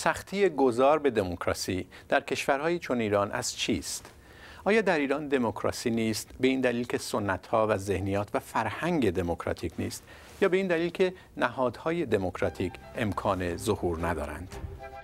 سختی گذار به دموکراسی در کشورهایی چون ایران از چیست؟ آیا در ایران دموکراسی نیست به این دلیل که سنت‌ها و ذهنیات و فرهنگ دموکراتیک نیست، یا به این دلیل که نهادهای دموکراتیک امکان ظهور ندارند؟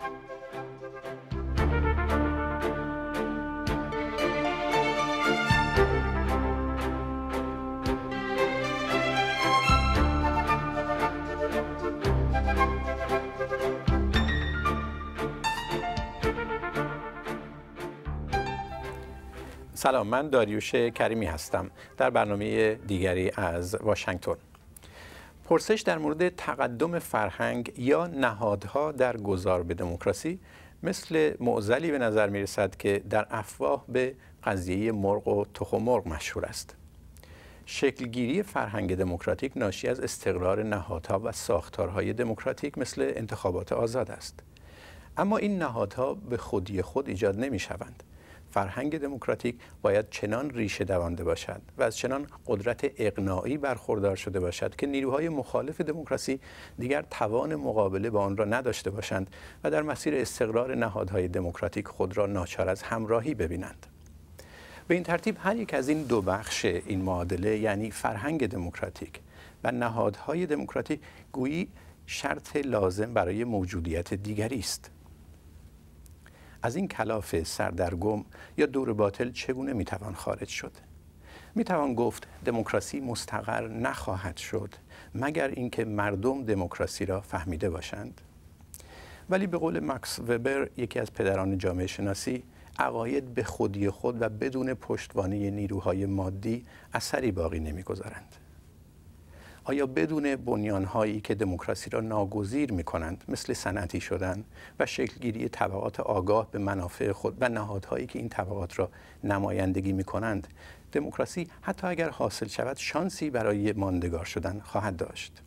سلام، من داریوش کریمی هستم در برنامه دیگری از واشنگتن. پرسش در مورد تقدم فرهنگ یا نهادها در گذار به دموکراسی مثل معضلی به نظر می رسد که در افواه به قضیه مرغ و تخم مرغ مشهور است. شکلگیری فرهنگ دموکراتیک ناشی از استقرار نهادها و ساختارهای دموکراتیک مثل انتخابات آزاد است. اما این نهادها به خودی خود ایجاد نمی شوند. فرهنگ دموکراتیک باید چنان ریشه دوانده باشد و از چنان قدرت اقناعی برخوردار شده باشد که نیروهای مخالف دموکراسی دیگر توان مقابله با آن را نداشته باشند و در مسیر استقرار نهادهای دموکراتیک خود را ناچار از همراهی ببینند. به این ترتیب هر یک از این دو بخش این معادله، یعنی فرهنگ دموکراتیک و نهادهای دموکراتیک، گویی شرط لازم برای موجودیت دیگری است. از این کلاف سردرگم یا دور باطل چگونه میتوان خارج شد؟ میتوان گفت دموکراسی مستقر نخواهد شد مگر اینکه مردم دموکراسی را فهمیده باشند. ولی به قول ماکس وبر، یکی از پدران جامعه شناسی، عقاید به خودی خود و بدون پشتوانه نیروهای مادی اثری باقی نمیگذارند. آیا بدون بنیان‌هایی که دموکراسی را ناگزیر می‌کنند، مثل صنعتی شدن و شکلگیری طبقات آگاه به منافع خود و نهادهایی که این طبقات را نمایندگی می‌کنند، دموکراسی حتی اگر حاصل شود شانسی برای ماندگار شدن خواهد داشت؟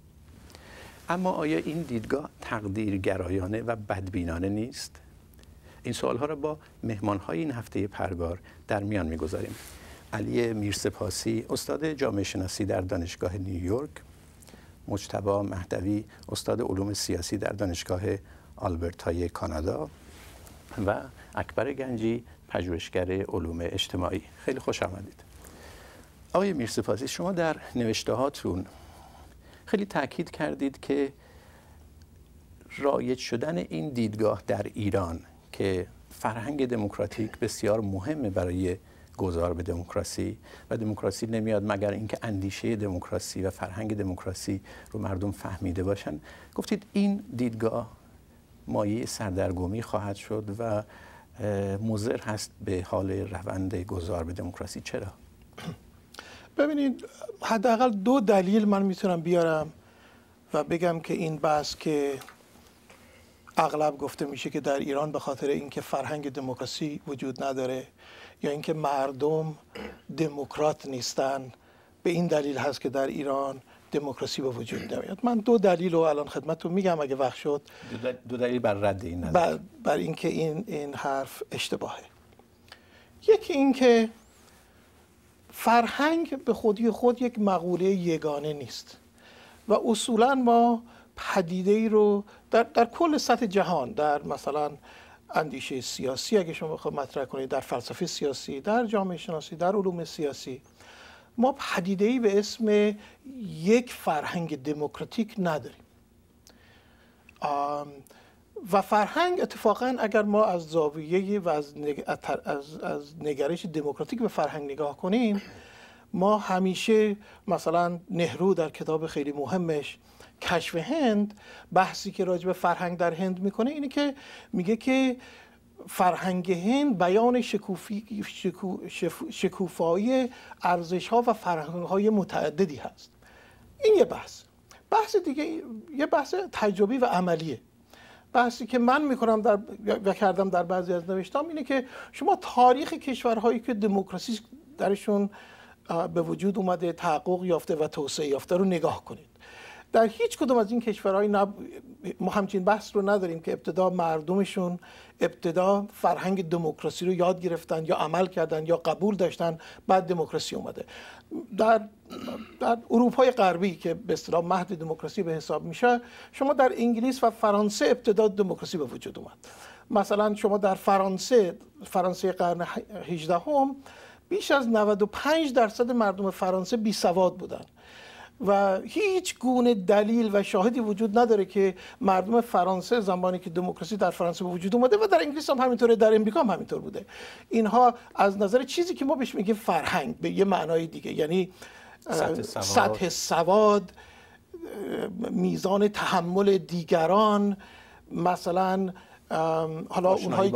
اما آیا این دیدگاه تقدیرگرایانه و بدبینانه نیست؟ این سوال‌ها را با مهمان‌های این هفته پرگار در میان می‌گذاریم. علی میرسپاسی، استاد جامعه شناسی در دانشگاه نیویورک، مجتبی مهدوی، استاد علوم سیاسی در دانشگاه آلبرتای کانادا و اکبر گنجی، پژوهشگر علوم اجتماعی. خیلی خوش آمدید. آقای میرسپاسی، شما در نوشته‌هاتون خیلی تاکید کردید که رایج شدن این دیدگاه در ایران که فرهنگ دموکراتیک بسیار مهمه برای گذار به دموکراسی و دموکراسی نمیاد مگر اینکه اندیشه دموکراسی و فرهنگ دموکراسی رو مردم فهمیده باشن. گفتید این دیدگاه مایه سردرگمی خواهد شد و مضر هست به حال روند گذار به دموکراسی. چرا؟ ببینید، حداقل دو دلیل من میتونم بیارم و بگم که این بحث که اغلب گفته میشه که در ایران به خاطر اینکه فرهنگ دموکراسی وجود نداره یا اینکه مردم دموکرات نیستن، به این دلیل هست که در ایران دموکراسی به وجود نمیاد. من دو دلیل رو الان خدمتتون میگم اگه وقت شد. دو دلیل بر رد این نظر. بر اینکه این حرف اشتباهه. یکی اینکه فرهنگ به خودی خود یک مقوله یگانه نیست و اصولا ما پدیده‌ای رو در کل سطح جهان، در مثلا اندیشه سیاسی اگه شما بخواید مطرح کنید، در فلسفه سیاسی، در جامعه شناسی، در علوم سیاسی، ما پدیده‌ای به اسم یک فرهنگ دموکراتیک نداریم. و فرهنگ اتفاقا اگر ما از زاویه و از نگرش دموکراتیک به فرهنگ نگاه کنیم، ما همیشه مثلا نهرو در کتاب خیلی مهمش کشف هند، بحثی که راجع به فرهنگ در هند میکنه اینه که میگه که فرهنگ هند بیان شکوفایی ارزش‌ها و فرهنگ‌های متعددی هست. این یه بحث دیگه، یه بحث تجربی و عملیه. بحثی که من میکنم و کردم در بعضی از نوشتام اینه که شما تاریخ کشورهایی که دموکراسی درشون به وجود اومده، تحقق یافته و توسعه یافته رو نگاه کنید. در هیچ کدوم از این کشورهای ما همچین بحث رو نداریم که ابتدا مردمشون ابتدا فرهنگ دموکراسی رو یاد گرفتن یا عمل کردن یا قبول داشتن، بعد دموکراسی اومده. در اروپای غربی که به اصطلاح مهد دموکراسی به حساب میشه، شما در انگلیس و فرانسه ابتدا دموکراسی به وجود اومد. مثلا شما در فرانسه قرن 18 بیش از 95% مردم فرانسه بی سواد بودن و هیچ گونه دلیل و شاهدی وجود نداره که مردم فرانسه زمانی که دموکراسی در فرانسه به وجود اومده و در انگلیس هم همینطوره، در امریکا هم همینطور بوده، اینها از نظر چیزی که ما بهش میگیم فرهنگ به یه معنای دیگه، یعنی سطح سواد، میزان تحمل دیگران، مثلا حالا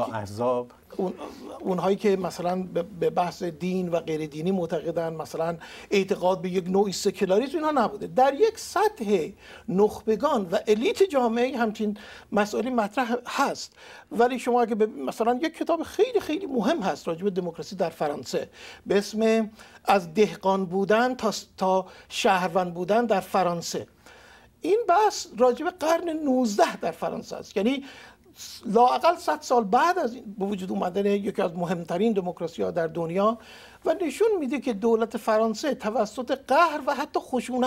اونهایی که مثلا به بحث دین و غیر دینی معتقدن، مثلا اعتقاد به یک نوعی سکولاریسم، اینها نبوده. در یک سطح نخبگان و الیت جامعه همچین مسائلی مطرح هست، ولی شما اگه مثلا یک کتاب خیلی خیلی مهم هست راجع به دموکراسی در فرانسه به اسم از دهقان بودن تا شهروند بودن در فرانسه، این بحث راجع به قرن 19 در فرانسه است، یعنی لااقل 100 سال بعد از به وجود اومدن یکی از مهمترین دموکراسی‌ها در دنیا، و نشون میده که دولت فرانسه توسط قهر و حتی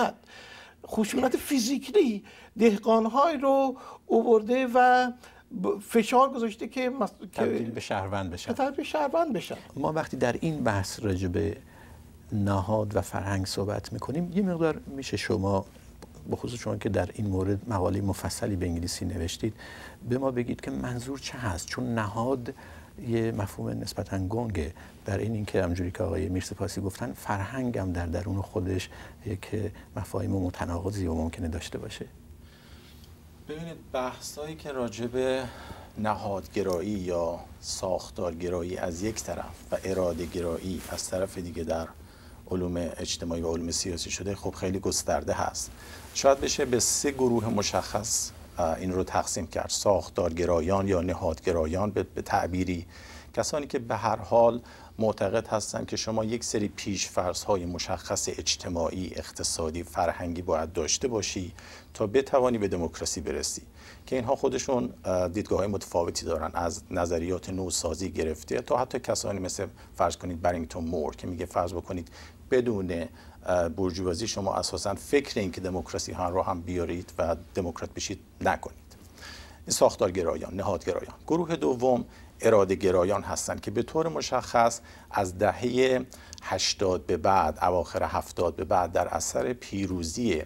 خشونت فیزیکی دهقان‌های رو آورده و فشار گذاشته که تبدیل به شهروند بشن. ما وقتی در این بحث راجع به نهاد و فرهنگ صحبت میکنیم، یه مقدار میشه شما به خصوص شما که در این مورد مقاله مفصلی به انگلیسی نوشتید به ما بگید که منظور چه هست؟ چون نهاد یه مفهوم نسبتاً گنگه، در اینکه همونجوری که آقای میرسپاسی گفتن فرهنگ هم در درون خودش یک مفاهیم متناقضی و ممکنه داشته باشه. ببینید بحثایی که راجع به نهادگرایی یا ساختارگرایی از یک طرف و اراده‌گرایی از طرف دیگه در علوم اجتماعی و علوم سیاسی شده، خب خیلی گسترده هست. شاید بشه به 3 گروه مشخص این رو تقسیم کرد: ساختارگرایان یا نهادگرایان، به تعبیری کسانی که به هر حال معتقد هستند که شما یک سری پیش‌فرض‌های مشخص اجتماعی، اقتصادی، فرهنگی باید داشته باشی تا بتوانی به دموکراسی برسی، که اینها خودشون دیدگاه‌های متفاوتی دارن، از نظریات نوسازی گرفته تا حتی کسانی مثل فرض کنید برینگتون مور که میگه فرض بکنید بدون بورژوازی شما اساساً فکر این که دموکراسی ها رو هم بیارید و دموکرات بشید نکنید. این ساختارگرایان، نهادگرایان. گروه دوم اراده‌گرایان هستند که به طور مشخص از دهه 80 به بعد، اواخر 70 به بعد، در اثر پیروزی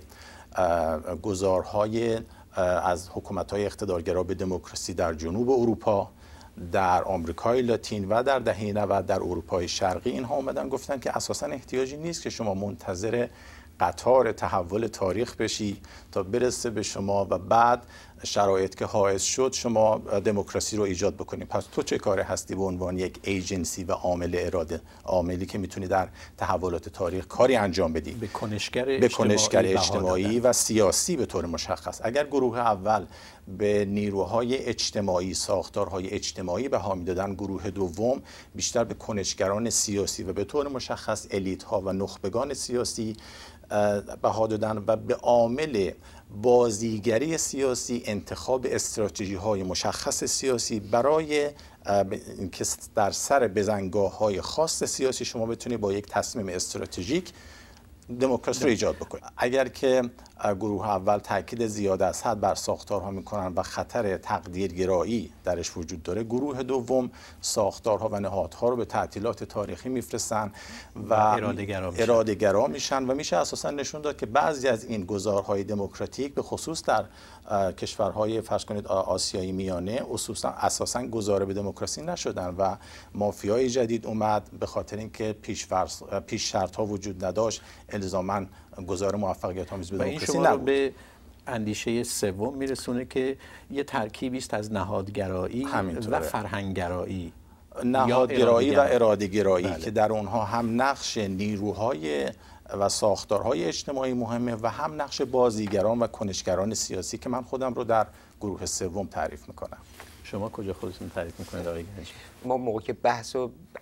گذارهای از حکومت‌های اقتدارگرا به دموکراسی در جنوب اروپا، در آمریکای لاتین و در دهه 90 در اروپای شرقی، اینها اومدن گفتن که اساساً احتیاجی نیست که شما منتظر قطار تحول تاریخ بشی تا برسه به شما و بعد شرایط که حائز شد شما دموکراسی رو ایجاد بکنید. پس تو چه کاره هستی به عنوان یک ایجنسی و عامل اراده، عاملی که میتونی در تحولات تاریخ کاری انجام بدی، به کنشگر اجتماعی و سیاسی به طور مشخص. اگر گروه اول به نیروهای اجتماعی، ساختارهای اجتماعی بها میدادن، گروه دوم بیشتر به کنشگران سیاسی و به طور مشخص الیت ها و نخبگان سیاسی بها دادن و به عامل بازیگری سیاسی، انتخاب استراتژی های مشخص سیاسی برای اینکه در سر بزنگاه های خاص سیاسی شما بتونید با یک تصمیم استراتژیک دموکراسی رو ایجاد بکنید. اگر که گروه اول تاکید زیاد از حد بر ساختارها میکنن و خطر تقدیرگرایی درش وجود داره، گروه دوم ساختارها و نهادها رو به تعطیلات تاریخی میفرستن و اراده‌گرا میشن و میشه اساسا نشون داد که بعضی از این گذارهای دموکراتیک به خصوص در کشورهای فرض کنید آسیایی میانه اساسا گذار به دموکراسی نشدن و مافیای جدید اومد به خاطر اینکه پیش شرط ها وجود نداشت، الزاما گذار موفقیت آمیز به دموکراسی نبود. به اندیشه سوم میرسونه که یه ترکیبی است از نهادگرایی و فرهنگگرایی، نهادگرایی و اراده‌گرایی، بله. که در اونها هم نقش نیروهای و ساختارهای اجتماعی مهمه و هم نقش بازیگران و کنشگران سیاسی که من خودم رو در گروه سوم تعریف میکنم. شما کجا خودتون تعریف میکنید آقای گنجی؟ ما موقع که بحث رو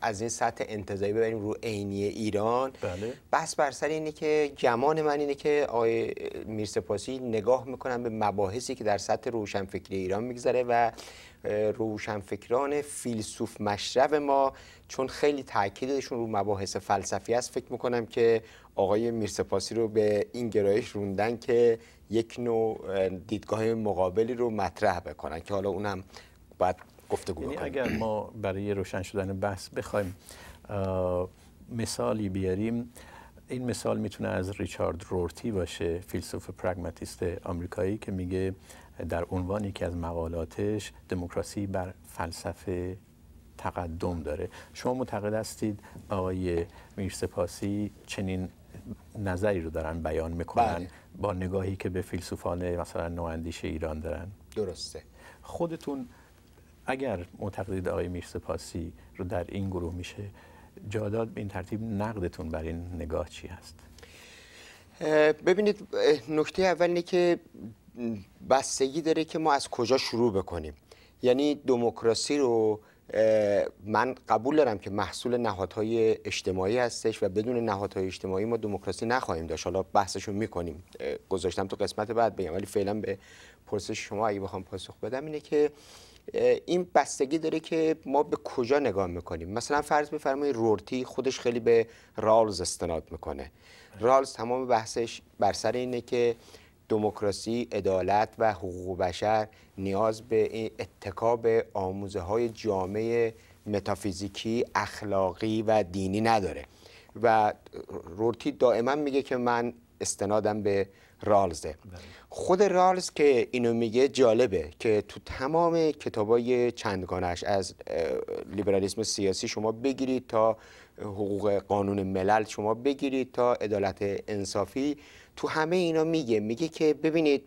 از این سطح انتزاعی ببریم رو عینی ایران. بله. بحث بر سر اینه که گمان من اینه که آقای میرسپاسی نگاه میکنن به مباحثی که در سطح روشنفکری ایران میگذره و روشنفکران فیلسوف مشرب ما چون خیلی تاکیدشون رو مباحث فلسفی است، فکر میکنم که آقای میرسپاسی رو به این گرایش روندن که یک نوع دیدگاه مقابلی رو مطرح بکنن که حالا اونم باید گفتگو یعنی بکنیم. اگر ما برای روشن شدن بحث بخوایم مثالی بیاریم، این مثال میتونه از ریچارد رورتی باشه، فیلسوف پرگماتیست آمریکایی که میگه در عنوان یکی از مقالاتش دموکراسی بر فلسفه تقدم داره. شما معتقد هستید آقای میرسپاسی چنین نظری رو دارن بیان میکنن؟ بله. با نگاهی که به فیلسوفان مثلا نواندیش ایران دارن؟ درسته. خودتون اگر معتقدید آقای میرسپاسی رو در این گروه میشه جا داد، به این ترتیب نقدتون بر این نگاه چی هست؟ ببینید، نکته اول اینه که بستگی داره که ما از کجا شروع بکنیم. یعنی دموکراسی رو من قبول دارم که محصول نهادهای اجتماعی هستش و بدون نهادهای اجتماعی ما دموکراسی نخواهیم داشت. حالا بحثشو میکنیم، گذاشتم تو قسمت بعد بگم، ولی فعلا به پرسش شما اگه بخوام پاسخ بدم اینه که این بستگی داره که ما به کجا نگاه میکنیم. مثلا فرض بفرمایید رورتی خودش خیلی به رالز استناد میکنه. رالز تمام بحثش بر سر اینه که دموکراسی، عدالت و حقوق بشر نیاز به اتکا به آموزه‌های جامعه متافیزیکی، اخلاقی و دینی نداره و رورتی دائما میگه که من استنادم به رالزه. خود رالز که اینو میگه جالبه که تو تمام کتابای چندگانش از لیبرالیسم سیاسی شما بگیرید تا حقوق قانون ملل شما بگیرید تا عدالت انصافی، تو همه اینا میگه که ببینید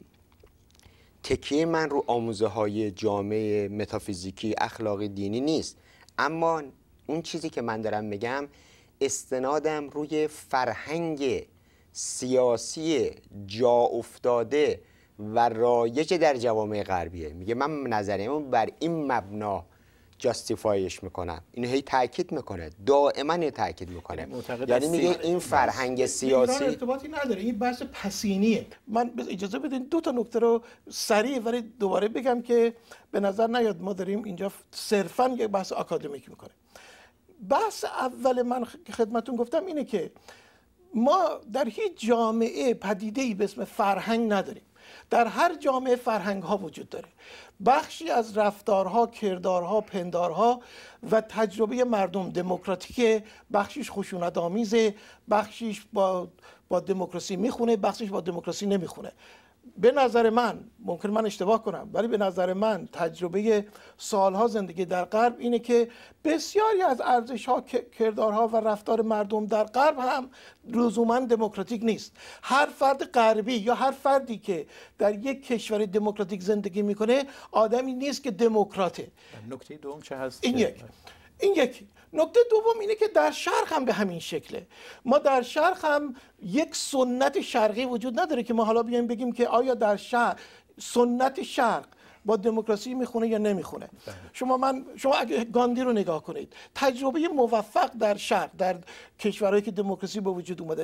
تکیه من رو آموزه‌های جامعه متافیزیکی، اخلاقی، دینی نیست، اما اون چیزی که من دارم میگم استنادم روی فرهنگ سیاسی جا افتاده و رایج در جوامع غربیه. میگه من نظریمو بر این مبنا جاستیفایش میکنم. اینو هی تاکید میکنه، دائما تاکید میکنه. یعنی میگه این فرهنگ سیاسی ارتباطی نداره، این بحث پسینیه. من اجازه بدین دو تا نکته رو سریع ولی دوباره بگم که به نظر نیاد ما داریم اینجا صرفا یک بحث آکادمیک میکنه. بحث اول من که خدمتون گفتم اینه که ما در هیچ جامعه پدیده‌ای به اسم فرهنگ نداریم. در هر جامعه فرهنگ ها وجود داره. بخشی از رفتارها، کردارها، پندارها و تجربه مردم دموکراتیک، بخشیش خشونت آمیزه، بخشیش با دموکراسی میخونه، بخشیش با دموکراسی نمیخونه. به نظر من، ممکن من اشتباه کنم، ولی به نظر من تجربه سالها زندگی در غرب اینه که بسیاری از ارزش‌ها، کردارها و رفتار مردم در غرب هم لزوما دموکراتیک نیست. هر فرد غربی یا هر فردی که در یک کشور دموکراتیک زندگی میکنه آدمی نیست که دموکراته. نکته دوم چه هست؟ این یک. نکته دوم اینه که در شرق هم به همین شکله. ما در شرق هم یک سنت شرقی وجود نداره که ما حالا بیایم بگیم که آیا در شرق سنت شرق با دموکراسی میخونه یا نمیخونه. شما اگه گاندی رو نگاه کنید، تجربه موفق در شرق، در کشورهایی که دموکراسی به وجود اومده،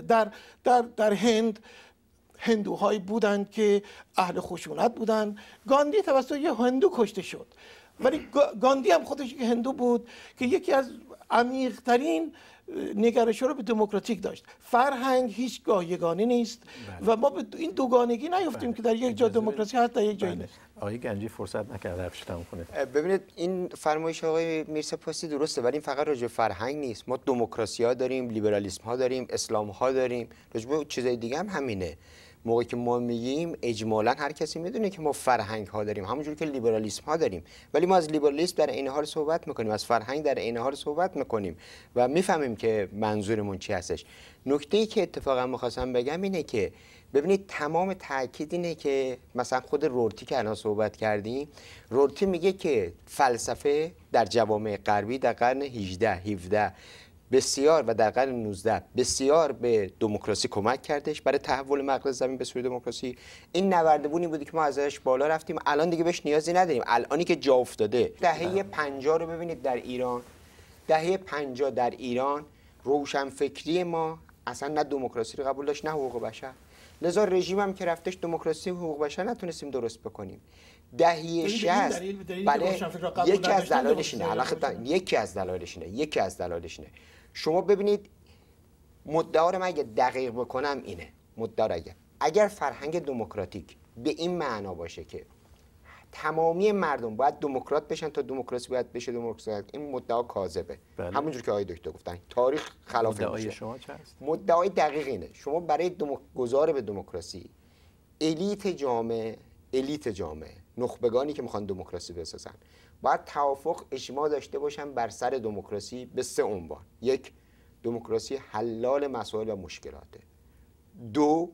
در هند هندوهایی بودند که اهل خشونت بودند. گاندی توسط یه هندو کشته شد، ولی گاندی هم خودش که هندو بود که یکی از عمیق‌ترین نگرش‌ها رو به دموکراتیک داشت. فرهنگ هیچگاه یگانه نیست و ما به این دوگانگی نیفتیم که در یک جا دموکراسی هست در یک جای نیست. آقای گنجی فرصت نکرده حرفش تموم کنه. ببینید این فرمایش آقای میرسپاسی درسته، ولی این فقط راجع به فرهنگ نیست. ما دموکراسی ها داریم، لیبرالیسم ها داریم، اسلام ها داریم، راجع به چیزای دیگه هم همینه. موقعی که ما میگیم اجمالاً هر کسی میدونه که ما فرهنگ ها داریم، همونجوری که لیبرالیسم ها داریم، ولی ما از لیبرالیسم در عین حال صحبت میکنیم، از فرهنگ در عین حال صحبت میکنیم و میفهمیم که منظورمون چی هستش. نکته‌ای که اتفاقا می‌خواستم بگم اینه که ببینید تمام تاکید اینه که مثلا خود رورتی که الان صحبت کردیم، رورتی میگه که فلسفه در جوامع غربی در قرن 18 17 بسیار و در قرن 19 بسیار به دموکراسی کمک کردش برای تحول مغرب زمین به سوی دموکراسی. این نوردبونی بودی که ما ازش بالا رفتیم، الان دیگه بهش نیازی نداریم. الانی که جا افتاده دهه 50 رو ببینید در ایران دهه 50 در ایران روشنفکری ما اصلا نه دموکراسی رو قبول داشت نه حقوق بشر، لذا رژیم هم که رفتش دموکراسی و حقوق بشر نتونستیم درست بکنیم. دهه 60 بله یکی از دلایلش اینه، یکی از دلایلش اینه. شما ببینید مدعا رو من اگه دقیق بکنم اینه، مدعا اگر فرهنگ دموکراتیک به این معنا باشه که تمامی مردم باید دموکرات بشن تا دموکراسی باید بشه دموکراسی، این مدعا کاذبه. همونجور که آقای دکتر گفتن تاریخ خلاف مدعای شما چه است؟ مدعای دقیق اینه. شما برای گذار به دموکراسی الیت جامعه نخبگانی که میخوان دموکراسی بسازن باید توافق اجماع داشته باشن بر سر دموکراسی به 3 عنوان. 1 دموکراسی حلال مسائل و مشکلاته. 2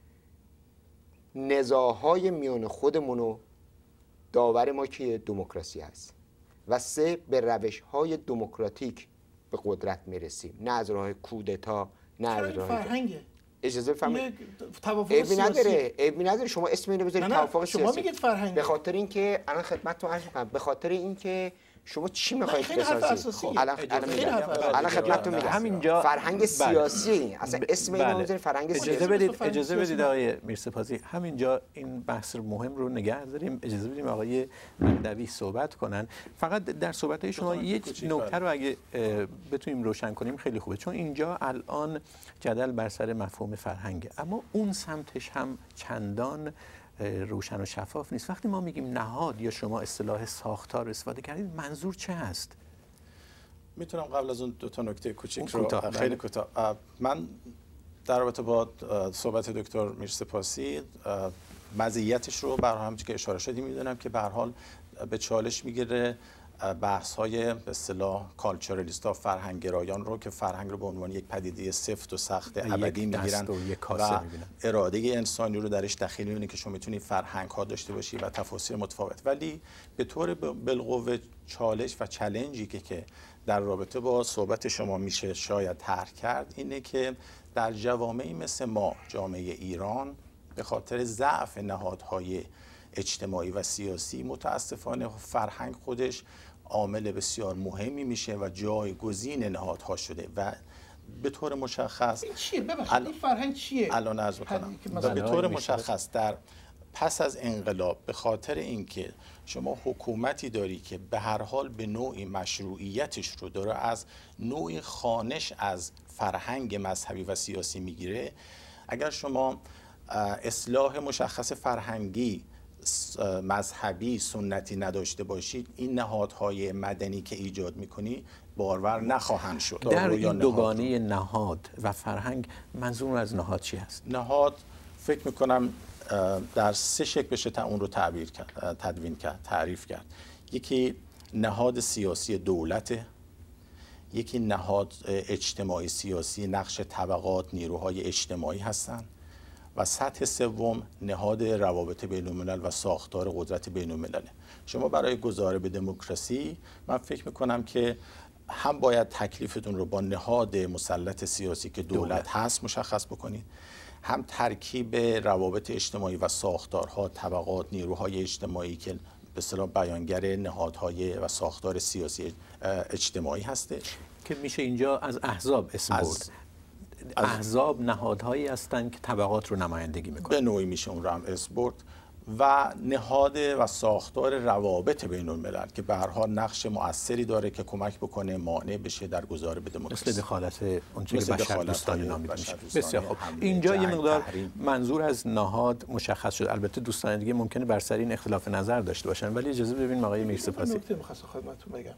نزاع‌های میان خودمونو داور ما که دموکراسی است. و 3 به روش‌های دموکراتیک به قدرت میرسیم، نه از راه کودتا، نه از راه فرهنگه. اجازه بفرمایید. توافق سیاسی عیبی نداره شما اسم اینو بذارید توافق سیاسی. شما میگید فرهنگ. به خاطر اینکه الان خدمتتون عرض می‌کنم، به خاطر اینکه شما چی می‌خواید بسازید؟ الان خدمتتون میگم همینجا فرهنگ سیاسی اصلا اسم اینو بذارید فرهنگ سیاسی. اجازه بدید آقای میرسپاسی همینجا این بحث مهم رو نگه داریم. اجازه بدیم آقای مهدوی صحبت کنن. فقط در صحبت‌های شما یک نکته رو اگه بتونیم روشن کنیم خیلی خوبه، چون اینجا الان جدل بر سر مفهوم فرهنگ، اما اون سمتش هم چندان روشن و شفاف نیست. وقتی ما میگیم نهاد یا شما اصطلاح ساختار استفاده کردید، منظور چه هست؟ میتونم قبل از اون 2 نکته کوچیک رو خیلی کوتاه. من در رابطه با صحبت دکتر میرسپاسی مزیتش رو به همونجوری که اشاره شدی میدونم که به هر حال به چالش میگیره بحث‌های به اصطلاح کالچورالیستا، فرهنگگرایان رو که فرهنگ رو به عنوان یک پدیده سفت و سخت ابدی میگیرن و اراده انسانی رو درش دخیل می‌بینن که شما میتونید فرهنگ‌ها داشته باشی و تفاسیر متفاوت. ولی به طور بالقوه چالش و چالنجی که در رابطه با صحبت شما میشه شاید طرح کرد اینه که در جوامعی مثل ما، جامعه ایران، به خاطر ضعف نهادهای اجتماعی و سیاسی متاسفانه فرهنگ خودش عامل بسیار مهمی میشه و جایگزین نهادها شده و به طور مشخص این چیه؟ ببخشید این فرهنگ چیه؟ الان عرض می‌کنم. و به طور مشخص در پس از انقلاب به خاطر اینکه شما حکومتی داری که به هر حال به نوعی مشروعیتش رو داره از نوعی خوانش از فرهنگ مذهبی و سیاسی میگیره، اگر شما اصلاح مشخص فرهنگی مذهبی سنتی نداشته باشید، این نهادهای مدنی که ایجاد میکنی بارور نخواهند شد. در این دوگانه نهاد و فرهنگ منظور از نهاد چی هست؟ نهاد فکر میکنم در 3 شکل بشه اون رو تدوین کرد، تعریف کرد. یکی نهاد سیاسی دولت، یکی نهاد اجتماعی سیاسی، نقش طبقات، نیروهای اجتماعی هستند، و سطح سوم نهاد روابط بین الملل و ساختار قدرت بین الملل. شما برای گذار به دموکراسی من فکر میکنم که هم باید تکلیفتون رو با نهاد مسلط سیاسی که دولت هست مشخص بکنید، هم ترکیب روابط اجتماعی و ساختارها، طبقات، نیروهای اجتماعی که به اصطلاح بیانگر نهادهای و ساختار سیاسی اجتماعی هستش که میشه اینجا از احزاب اسم برد. احزاب نهادهایی هستند که طبقات رو نمایندگی میکنن. به نوعی میشه اون رو هم اسم برد. و نهاد و ساختار روابط بین الملل که به هر حال نقش مؤثری داره که کمک بکنه مانع بشه در گذار به دموکراسی. مثل دخالت اونچه که بشردوستانه نامیده میشه. بسیار خوب. اینجا یه مقدار منظور از نهاد مشخص شد. البته دوستان دیگه ممکنه بر سر این اختلاف نظر داشته باشن، ولی اجازه ببینیم آقای میرسپاسی. نکته می‌خواستم خدمتتون بگم.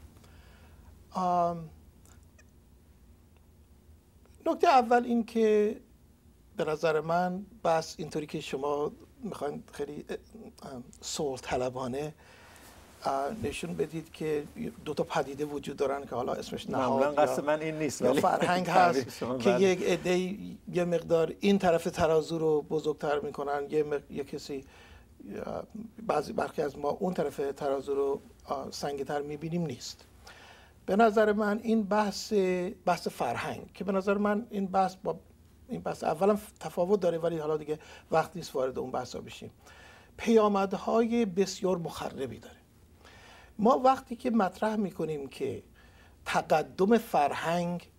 نکته اول این که به نظر من بس اینطوری که شما میخواین خیلی صلح طلبانه نشون بدید که 2 پدیده وجود دارن که حالا اسمش نهاد قصد من این نیست، ولی فرهنگ هست که یک عده یه مقدار این طرف ترازو رو بزرگتر میکنن، یه کسی برخی از ما اون طرف ترازو رو سنگی‌تر میبینیم نیست. به نظر من این بحث فرهنگ که به نظر من این بحث اولا تفاوت داره، ولی حالا دیگه وقت نیست وارد اون بحثا بشیم. پیامدهای بسیار مخربی داره. ما وقتی که مطرح میکنیم که تقدم فرهنگ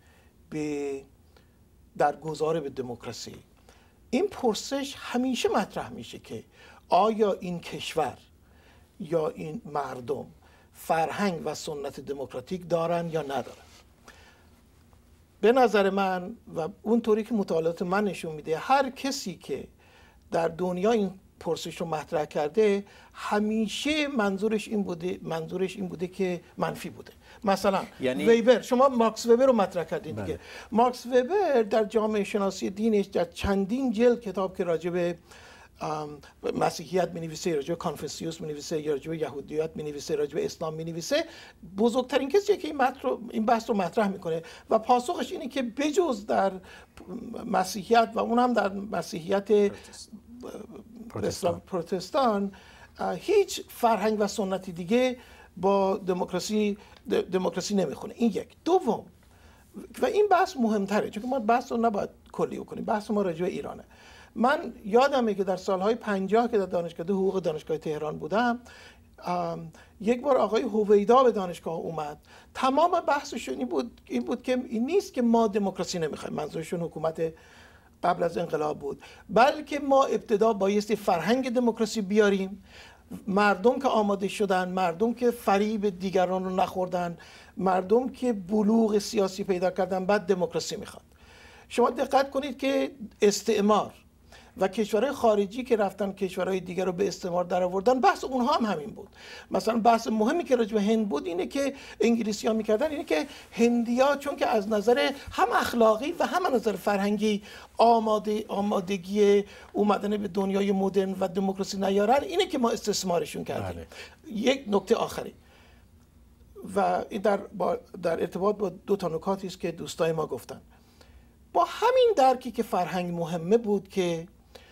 در گذار به دموکراسی. این پرسش همیشه مطرح میشه که آیا این کشور یا این مردم فرهنگ و سنت دموکراتیک دارن یا ندارن. به نظر من و اونطوری که مطالعات من نشون میده، هر کسی که در دنیا این پرسش رو مطرح کرده همیشه منظورش این بوده که منفی بوده. مثلا یعنی ویبر، شما ماکس ویبر رو مطرح کردین دیگه. ماکس ویبر در جامعه شناسی دینش در چندین جلد کتاب که راجع به مسیحیت می‌نویسه، راجع به کانفوسیوس می‌نویسه، یا راجع به یهودیت می‌نویسه، راجع به اسلام می‌نویسه، بزرگترین کسیه که این بحث رو مطرح میکنه و پاسخش اینه که بجز در مسیحیت و اون هم در مسیحیت پروتستان هیچ فرهنگ و سنتی دیگه با دموکراسی نمیخونه. این یک. دوم، و این بحث مهمتره چون ما بحث رو نباید کلی بکنیم، بحث ما راجع به ایرانه. من یادمه که در سالهای 50 که در دانشکده حقوق دانشگاه تهران بودم، یک بار آقای هویدا به دانشگاه اومد. تمام بحثشون این بود که این نیست که ما دموکراسی نمیخوایم، منظورشون حکومت قبل از انقلاب بود، بلکه ما ابتدا بایستی فرهنگ دموکراسی بیاریم، مردم که آماده شدن، مردم که فریب دیگران رو نخوردن، مردم که بلوغ سیاسی پیدا کردن، بعد دموکراسی میخواد. شما دقت کنید که استعمار و کشورهای خارجی که رفتن کشورهای دیگر رو به استعمار در آوردن، بحث اونها هم همین بود. مثلا بحث مهمی که راجع به هند بود اینه که انگلیسی‌ها میکردن اینه که هندی‌ها چون که از نظر هم اخلاقی و هم از نظر فرهنگی آمادگی اومدن به دنیای مدرن و دموکراسی نیارن، اینه که ما استثمارشون کردیم. یک نکته آخری و در ارتباط با دو تا نکاتی است که دوستای ما گفتن. با همین درکی که فرهنگ مهمه بود که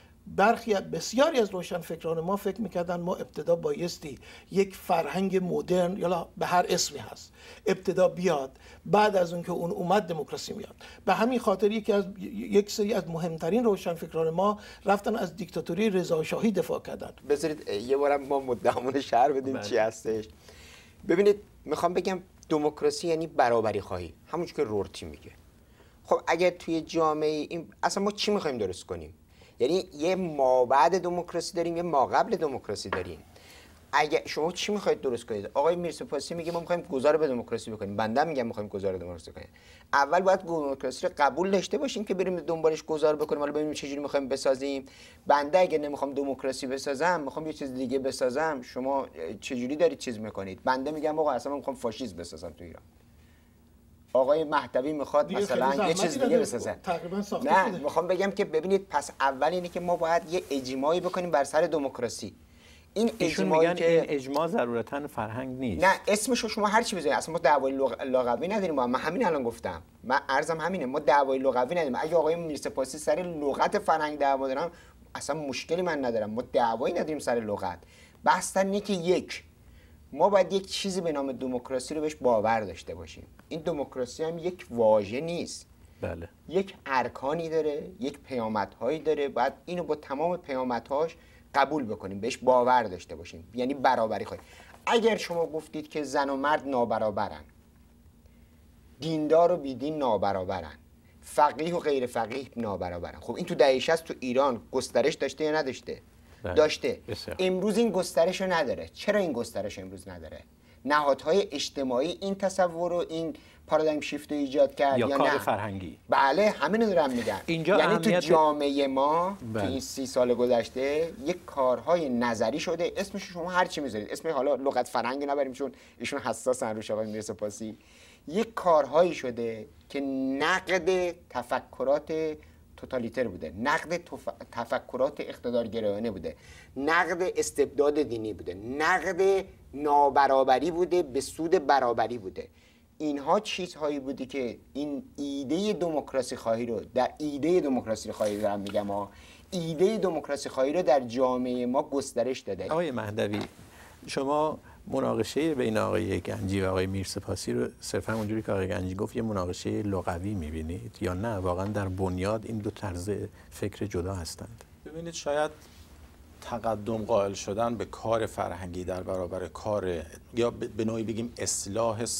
بسیاری از روشنفکران ما فکر میکردن ما ابتدا بایستی یک فرهنگ مدرن یا به هر اسمی هست ابتدا بیاد، بعد از اون که اون اومد دموکراسی میاد. به همین خاطر یک سری از مهمترین روشنفکران ما رفتن از دیکتاتوری رضاشاهی دفاع کردن. بذارید یه بارم ما مدعمون شهر بدیم چی هستش. ببینید، میخوام بگم دموکراسی یعنی برابری خواهی، همونش که رورتی میگه. خب اگر توی جامعه این اصلا ما چی میخوایم درست کنیم؟ یعنی یه مابعد دموکراسی داریم، یه ماقبل دموکراسی داریم. اگه شما چی میخواید درست کنید؟ آقای میرسپاسی میگه ما میخوایم گذار به دموکراسی بکنیم، بنده میگم میخوایم گذار به دموکراسی کنیم. اول باید دموکراسی رو قبول داشته باشیم که بریم دنبالش گذار بکنیم، حالا ببینیم چه جوری میخوایم بسازیم. بنده اگه نمیخوام دموکراسی بسازم، میخوام یه چیز دیگه بسازم، شما چه جوری دارید چیز میکنید؟ بنده میگم آقا اصلا من میخوام فاشیسم بسازم تو ایران. آقای مهدوی میخواد مثلا یه چیز دیگه بسازه. نه، میخوام بگم که ببینید، پس اول اینه که ما باید یه اجماعی بکنیم بر سر دموکراسی. این اجماعی که این اجماع ضرورتاً فرهنگ نیست. نه، اسمشو شما هر چی بذارید، اصلا ما دعوای لغوی نداریم. من همین الان گفتم، من عرضم همینه، ما دعوای لغوی نداریم. اگه آقای میرسپاسی سر لغت فرهنگ دعوا دارن، اصلا مشکلی من ندارم، ما دعوایی نداریم سر لغت. بحث اینه که ما باید یک چیزی به نام دموکراسی رو بهش باور داشته باشیم. این دموکراسی هم یک واژه نیست. بله. یک ارکانی داره، یک پیامدهایی داره، باید اینو با تمام پیامدهاش قبول بکنیم، بهش باور داشته باشیم. یعنی برابری خواهیم. اگر شما گفتید که زن و مرد نابرابرن، دیندار و بیدین نابرابرن، فقیه و غیر فقیه نابرابرن، خب این تو دهه 60 تو ایران گسترش داشته یا نداشته؟ داشته. امروز این گسترش رو نداره. چرا این گسترش امروز نداره؟ نهادهای اجتماعی این تصور رو، این پارادایم شیفت رو ایجاد کرد یا کار نه؟ فرهنگی. بله، همین رو دارم میگم. یعنی تو جامعه ما تو این 30 سال گذشته یک کارهای نظری شده، اسمش شما هر چی میذارید، اسم حالا لغت فرهنگ نبریم چون ایشون حساسن روش، آقای میرسپاسی، یک کارهایی شده که نقد تفکرات توتالیتر بوده، نقد تفکرات اقتدارگرایانه بوده، نقد استبداد دینی بوده، نقد نابرابری بوده، به سود برابری بوده. اینها چیزهایی بوده که این ایده دموکراسی خواهی رو دارم میگم ایده دموکراسی خواهی رو در جامعه ما گسترش داده. آقای مهدوی، شما مناقشه بین آقای گنجی و آقای میرسپاسی رو صرفا اونجوری که آقای گنجی گفت یه مناقشه لغوی می‌بینید یا نه واقعا در بنیاد این دو طرز فکر جدا هستند؟ ببینید، شاید تقدم قائل شدن به کار فرهنگی در برابر کار، یا به نوعی بگیم اصلاح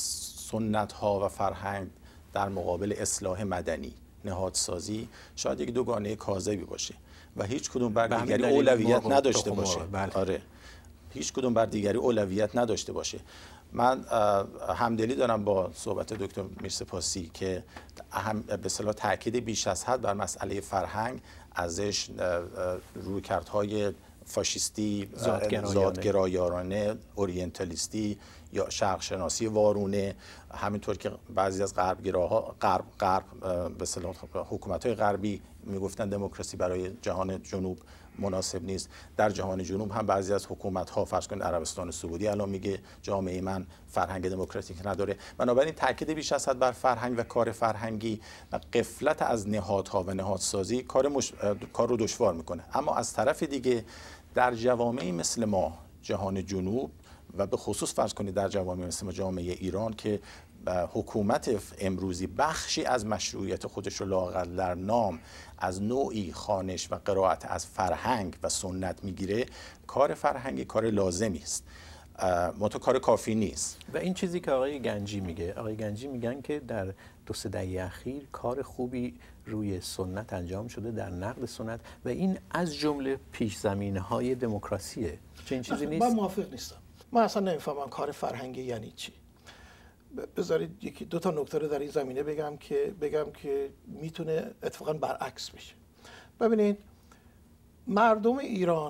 سنت ها و فرهنگ در مقابل اصلاح مدنی، نهادسازی، شاید یک دوگانه کاذبی باشه و هیچ کدوم بر دیگری اولویت نداشته باشه. آره، هیچ کدوم بر دیگری اولویت نداشته باشه. من همدلی دارم با صحبت دکتر میرسپاسی که به اصطلاح تاکید بیش از حد بر مسئله فرهنگ، ازش رویکردهای فاشیستی، ذاتگرایانه، اورینتالیستی یا شرق شناسی وارونه، همینطور که بعضی از غربگراها غرب به اصطلاح حکومت‌های غربی میگفتن دموکراسی برای جهان جنوب مناسب نیست. در جهان جنوب هم بعضی از حکومت‌ها، فرض کنید عربستان سعودی الان میگه جامعه من فرهنگ دموکراتیک نداره. بنابراین تاکید بیش از حد بر فرهنگ و کار فرهنگی و غفلت از نهادها و نهادسازی کار رو دشوار میکنه. اما از طرف دیگه در جوامعی مثل ما، جهان جنوب، و به خصوص فرض کنید در جوامع مثل جامعه ایران که حکومت امروزی بخشی از مشروعیت خودش رو لااقل در نام از نوعی خوانش و قرائت از فرهنگ و سنت میگیره، کار فرهنگی کار لازمی است، منتها کار کافی نیست. و این چیزی که آقای گنجی میگه، آقای گنجی میگن که در 2-3 دهه اخیر کار خوبی روی سنت انجام شده، در نقد سنت، و این از جمله پیش زمینه‌های دموکراسیه. چه این چیزی نیست؟ من موافق نیستم. من اصلا نمیفهمم کار فرهنگی یعنی چی. بذارید یکی دو تا نکته رو در این زمینه بگم که میتونه اتفاقا برعکس بشه. ببینید، مردم ایران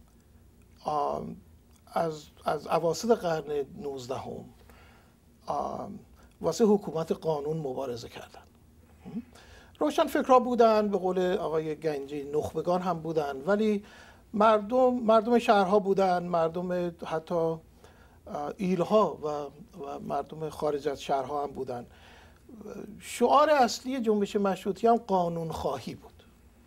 از اواسط قرن 19 واسه حکومت قانون مبارزه کردن. روشن فکرها بودن، به قول آقای گنجی نخبگان هم بودن، ولی مردم شهرها بودن، مردم حتی ایلها و مردم خارج از شهرها هم بودن. شعار اصلی جنبش مشروطیه هم قانون خواهی بود.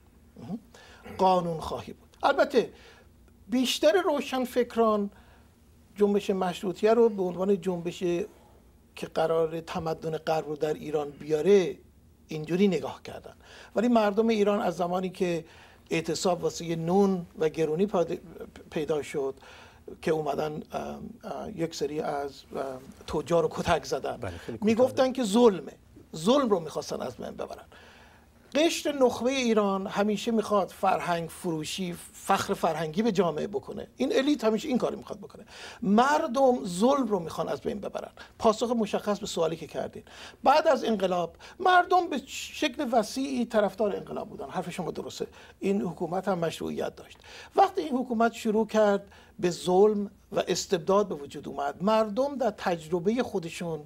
قانون خواهی بود. البته بیشتر روشن فکران جنبش مشروطیه رو به عنوان جنبش که قرار تمدن غرب رو در ایران بیاره اینجوری نگاه کردن، ولی مردم ایران از زمانی که اعتصاب واسه نون و گرونی پیدا شد که اومدن یک سری از تجار رو کتک زدن، میگفتن که ظلم رو میخواستن از بین ببرن. قشر نخبه ایران همیشه میخواد فرهنگ فروشی، فخر فرهنگی به جامعه بکنه. این الیت همیشه این کاری میخواد بکنه. مردم ظلم رو میخوان از بین ببرن. پاسخ مشخص به سوالی که کردین. بعد از انقلاب مردم به شکل وسیعی طرفدار انقلاب بودن. حرف شما درسته. این حکومت هم مشروعیت داشت. وقتی این حکومت شروع کرد به ظلم و استبداد به وجود اومد، مردم در تجربه خودشون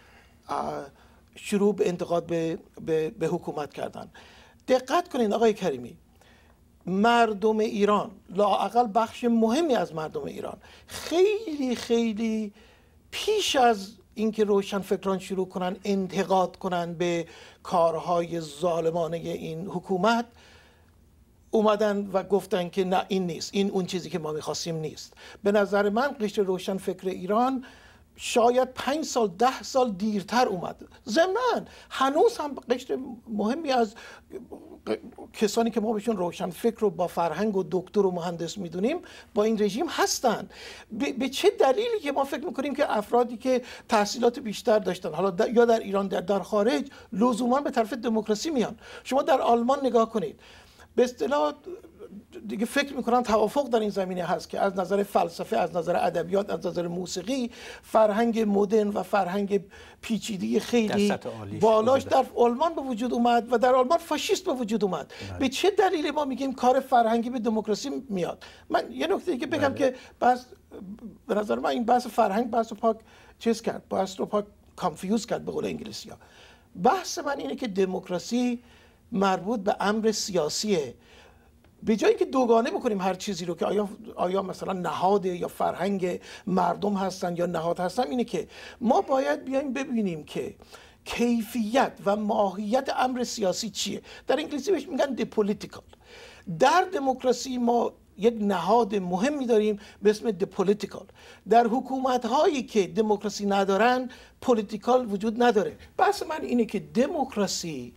شروع به انتقاد به حکومت کردن. دقت کنین آقای کریمی، مردم ایران، لااقل بخش مهمی از مردم ایران، خیلی خیلی پیش از اینکه روشن فکران شروع کنن انتقاد کنن به کارهای ظالمانه این حکومت، اومدن و گفتن که نه این نیست، این اون چیزی که ما میخواستیم نیست. به نظر من قشر روشن فکر ایران شاید 5 سال 10 سال دیرتر اومد. ضمناً هنوز هم قشر مهمی از کسانی که ما بهشون روشن فکر رو با فرهنگ و دکتر و مهندس میدونیم با این رژیم هستن. به چه دلیلی که ما فکر میکنیم که افرادی که تحصیلات بیشتر داشتن، حالا یا در ایران در خارج، لزوما به طرف دموکراسی میان؟ شما در آلمان نگاه کنید، به اصطلاح دیگه فکر میکنم توافق در این زمینه هست که از نظر فلسفه، از نظر ادبیات، از نظر موسیقی، فرهنگ مدرن و فرهنگ پیچیده خیلی بالاش در آلمان به وجود اومد و در آلمان فاشیست به وجود اومد. به چه دلیلی ما میگیم کار فرهنگی به دموکراسی میاد؟ من یه نکته دیگه بگم که به نظر من این بحث فرهنگ بحث رو پاک چیز کرد، بحث رو پاک کانفیوز کرد به قول انگلیسی‌ها. بحث من اینه که دموکراسی مربوط به امر سیاسیه. به جای اینکه دوگانه بکنیم هر چیزی رو که آیا مثلا نهاد یا فرهنگ مردم هستن یا نهاد هستن، اینه که ما باید بیایم ببینیم که کیفیت و ماهیت امر سیاسی چیه. در انگلیسی بهش میگن the political. در دموکراسی ما یک نهاد مهمی داریم به اسم the political. در حکومت هایی که دموکراسی ندارن پولیتیکال وجود نداره. بحث من اینه که دموکراسی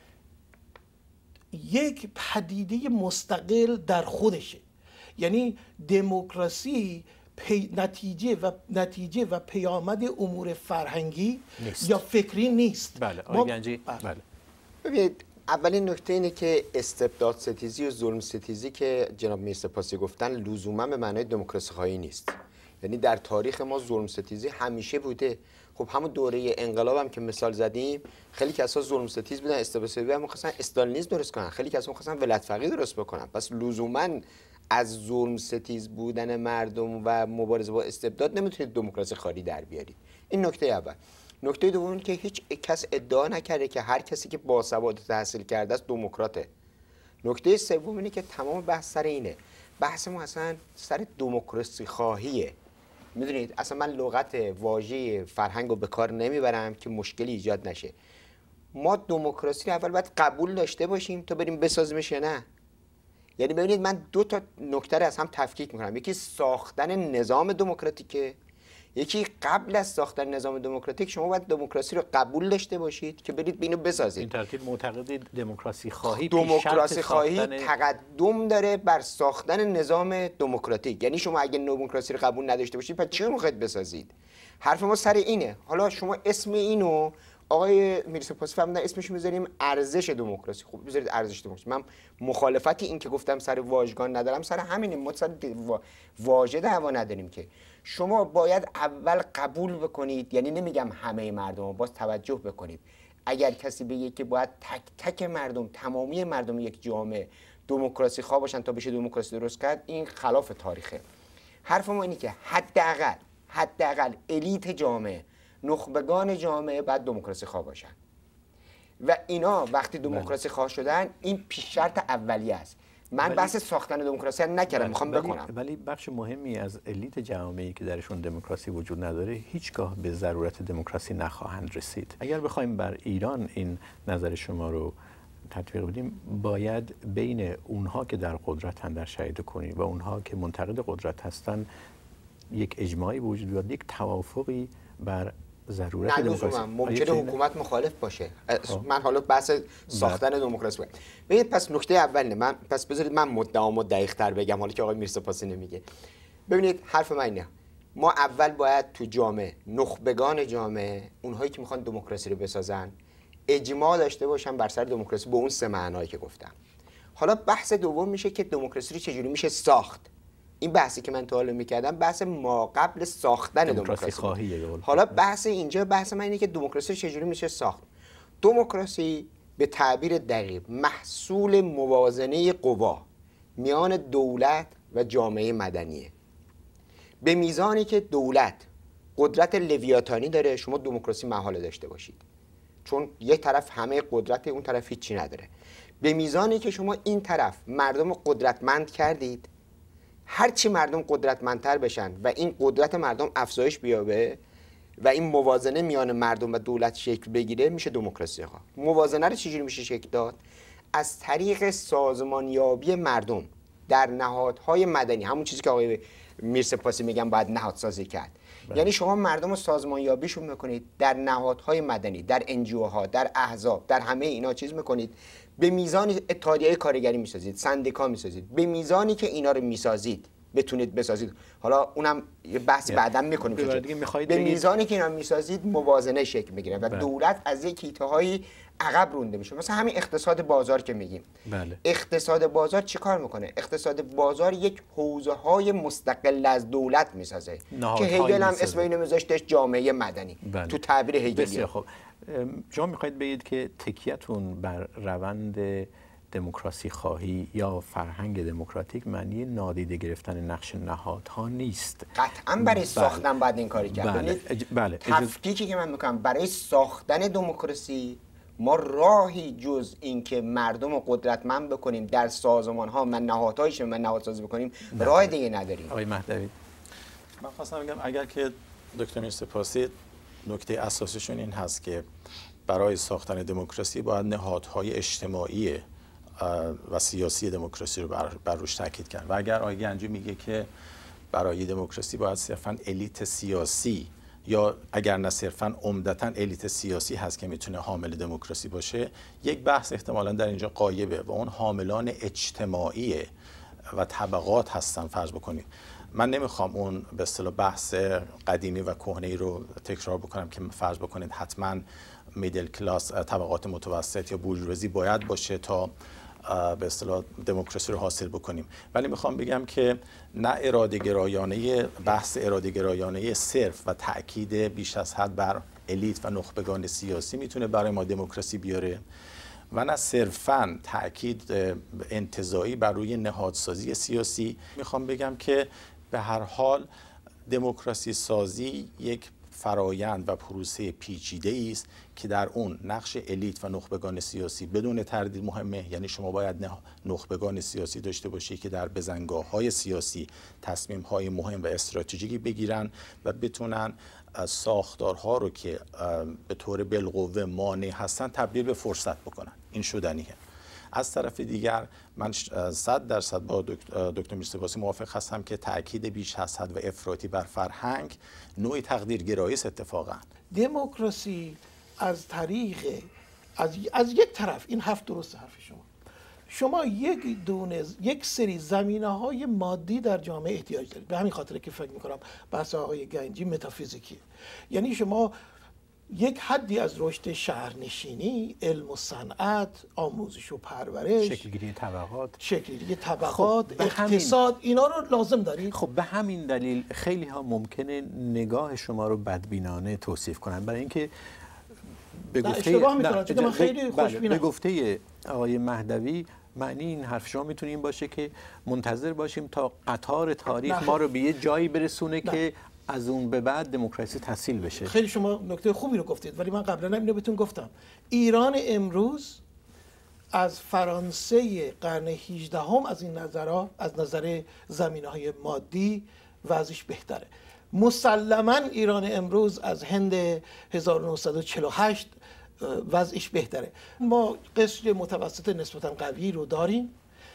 یک پدیده مستقل در خودشه. یعنی دموکراسی نتیجه و پیامد امور فرهنگی نیست. یا فکری نیست. بله آقای گنجی. بله. ببینید اولین نکته اینه که استبداد ستیزی و ظلم ستیزی که جناب میرسپاسی گفتن لزوما به معنای دموکراسی خواهی نیست. یعنی در تاریخ ما ظلم ستیزی همیشه بوده. خب همون دوره انقلاب هم که مثال زدیم، خیلی کسا ظلم ستیز بودن، استبداد ستیزی هم می‌خواستن استالینیسم درست کنن، خیلی کسا می‌خواستن ولایت فقیه درست بکنن. پس لزوما از ظلم ستیز بودن مردم و مبارزه با استبداد نمیتونید دموکراسی خواهی در بیارید. این نکته اول. نکته دوم که هیچ کس ادعا نکرده که هر کسی که باسواد تحصیل کرده است دموکراته. نکته سوم اینه که تمام بحث سر اینه. بحث ما اصلا سر دموکراسی خواهیه. میدونید اصلا من لغت واژه فرهنگ رو به کار نمیبرم که مشکلی ایجاد نشه. ما دموکراسی رو اول باید قبول داشته باشیم تا بریم بسازیمش یا نه. یعنی ببینید من دو تا نکته رو از هم تفکیک میکنم. یکی ساختن نظام دموکراتیکه، یکی قبل از ساختن نظام دموکراتیک شما باید دموکراسی رو قبول داشته باشید که برید اینو بسازید. این ترتیب معتقدید دموکراسی خواهی دموکراسی خواهی تقدم داره بر ساختن نظام دموکراتیک. یعنی شما اگه دموکراسی رو قبول نداشته باشید پس چی رو میخواید بسازید؟ حرف ما سر اینه. حالا شما اسم اینو آقای میرسپاسی فرمودن اسمش میذاریم ارزش دموکراسی. خب بذارید ارزش دموکراسی. من مخالفتی این که گفتم سر واژگان ندارم، سر همینه. ما سر واژه دعوا نداریم که. شما باید اول قبول بکنید، یعنی نمیگم همه مردم، باز توجه بکنید. اگر کسی بگه که باید تک تک مردم، تمامی مردم یک جامعه دموکراسی خواه باشن تا بشه دموکراسی درست کرد، این خلاف تاریخه. حرف ما اینه که حداقل الیت جامعه، نخبگان جامعه باید دموکراسی خواه باشن و اینا وقتی دموکراسی خواه شدن این پیش شرط اولیه است. من بحث ساختن دموکراسی نکردم، میخوام بکنم. ولی بخش مهمی از الیت جامعه‌ای که درشون دموکراسی وجود نداره هیچگاه به ضرورت دموکراسی نخواهند رسید. اگر بخوایم بر ایران این نظر شما رو تطبیق بدیم، باید بین اونها که در قدرتن در شهید کنی و اونها که منتقد قدرت هستن یک اجماعی وجود بیاد، یک توافقی بر ضرورت دموکراسی. ممکنه حکومت مخالف باشه. من حالا بحث ساختن دموکراسی بگم. ببینید پس نکته اول نه، من پس بذارید من مدعا دقیق‌تر بگم حالا که آقای میرسپاسی نمیگه. ببینید حرف من اینه، ما اول باید تو جامعه، نخبگان جامعه، اونهایی که میخوان دموکراسی رو بسازن، اجماع داشته باشن بر سر دموکراسی به اون سه معنایی که گفتم. حالا بحث دوم میشه که دموکراسی رو چجوری میشه ساخت. این بحثی که من تا حالا میکردم بحث ما قبل ساختن دموکراسی خواهیه. حالا بحث اینجا بحث من اینه که دموکراسی چجوری میشه ساخت. دموکراسی به تعبیر دقیق محصول موازنه قوا میان دولت و جامعه مدنیه. به میزانی که دولت قدرت لویاتانی داره شما دموکراسی محاله داشته باشید، چون یک طرف همه قدرت، اون طرف هیچی نداره. به میزانی که شما این طرف مردم قدرتمند کردید، هرچی مردم قدرتمندتر بشن و این قدرت مردم افزایش بیابه و این موازنه میان مردم و دولت شکل بگیره، میشه دموکراسی ها. موازنه رو چجوری میشه شکل داد؟ از طریق سازمانیابی مردم در نهادهای مدنی، همون چیزی که آقای میرسپاسی میگن باید نهادسازی کرد. یعنی شما مردم رو سازمانیابیشون میکنید در نهادهای مدنی، در NGO ها، در احزاب، در همه اینا چیز میکنید. به میزانی اتحادیه کارگری میسازید، سندیکا میسازید، به میزانی که اینا رو میسازید بتونید بسازید. حالا اونم یه بحثی بعداً میکنیم که به میزانی که اینا میسازید موازنه شکل میگیره و دولت از یک حیطه‌هایی عقب رونده میشه. مثلا همین اقتصاد بازار که میگیم. بله. اقتصاد بازار چی کار میکنه؟ اقتصاد بازار یک حوزه‌های مستقل از دولت میسازه که هگل هم اسم اینو میذاشتش جامعه مدنی. بله. تو تعبیر هگلی. بسیار خوب. شما میخواید بگید که تکیه‌تون بر روند دموکراسی خواهی یا فرهنگ دموکراتیک معنی نادیده گرفتن نقش نهادها نیست. قطعاً برای ساختن بعد این کاری کرد. بله. تفکیکی که من میکنم برای ساختن دموکراسی ما راهی جز این که مردم رو قدرتمند بکنیم در سازمان ها و نهادهایش و نهادسازی بکنیم راه دیگه نداریم. آقای مهدوی، من خواستم بگم اگر که دکتر میرسپاسی نکته اساسیشون این هست که برای ساختن دموکراسی باید نهادهای اجتماعی و سیاسی دموکراسی رو بر روش تاکید کرد و اگر آقای گنجی میگه که برای دموکراسی باید صرفاً الیت سیاسی یا اگر نه صرفاً عمدتاً الیت سیاسی هست که میتونه حامل دموکراسی باشه، یک بحث احتمالاً در اینجا غایبه و اون حاملان اجتماعی و طبقات هستن. فرض بکنید من نمیخوام اون به اصطلاح بحث قدیمی و کهنه‌ای رو تکرار بکنم که فرض بکنید حتما میدل کلاس، طبقات متوسط یا بورژوازی باید باشه تا به اصطلاح دموکراسی رو حاصل بکنیم. ولی میخوام بگم که نه اراده گرایانه، بحث اراده گرایانه صرف و تاکید بیش از حد بر الیت و نخبگان سیاسی میتونه برای ما دموکراسی بیاره و نه صرفاً تاکید انتزاعی بر روی نهادسازی سیاسی. میخوام بگم که به هر حال دموکراسی سازی یک فرایند و پروسه پیچیده است که در اون نقش الیت و نخبگان سیاسی بدون تردید مهمه. یعنی شما باید نخبگان سیاسی داشته باشی که در بزنگاه‌های سیاسی تصمیم‌های مهم و استراتژیکی بگیرن و بتونن ساختارها رو که به طور بالقوه مانع هستن تبدیل به فرصت بکنن. این شدنیه. از طرف دیگر من 100% با دکتر میرسپاسی موافق هستم که تأکید بیش از حد و افراطی بر فرهنگ نوعی تقدیرگرایی است. اتفاقا دموکراسی از طریق از یک طرف، این درست حرف شما یک سری زمینه‌های مادی در جامعه احتیاج دارید. به همین خاطره که فکر می‌کنم بحث آقای گنجی متافیزیکی، یعنی شما یک حدی از رشد شهرنشینی، علم و صنعت، آموزش و پرورش، شکلگیری طبقات، اقتصاد، اینا رو لازم دارید. خب به همین دلیل خیلی ها ممکنه نگاه شما رو بدبینانه توصیف کنن، برای اینکه به گفته آقای مهدوی معنی این حرف شما میتونه این باشه که منتظر باشیم تا قطار تاریخ ما رو به یه جایی برسونه که از اون به بعد دموکراسی تسهیل بشه. خیلی شما نکته خوبی رو گفتید، ولی من قبلا اینو بهتون گفتم. ایران امروز از فرانسه قرن 18 از این از نظر زمینه‌های مادی وضعش بهتره. مسلماً ایران امروز از هند 1948 وضعش بهتره. ما قشر متوسط نسبتاً قوی رو داریم.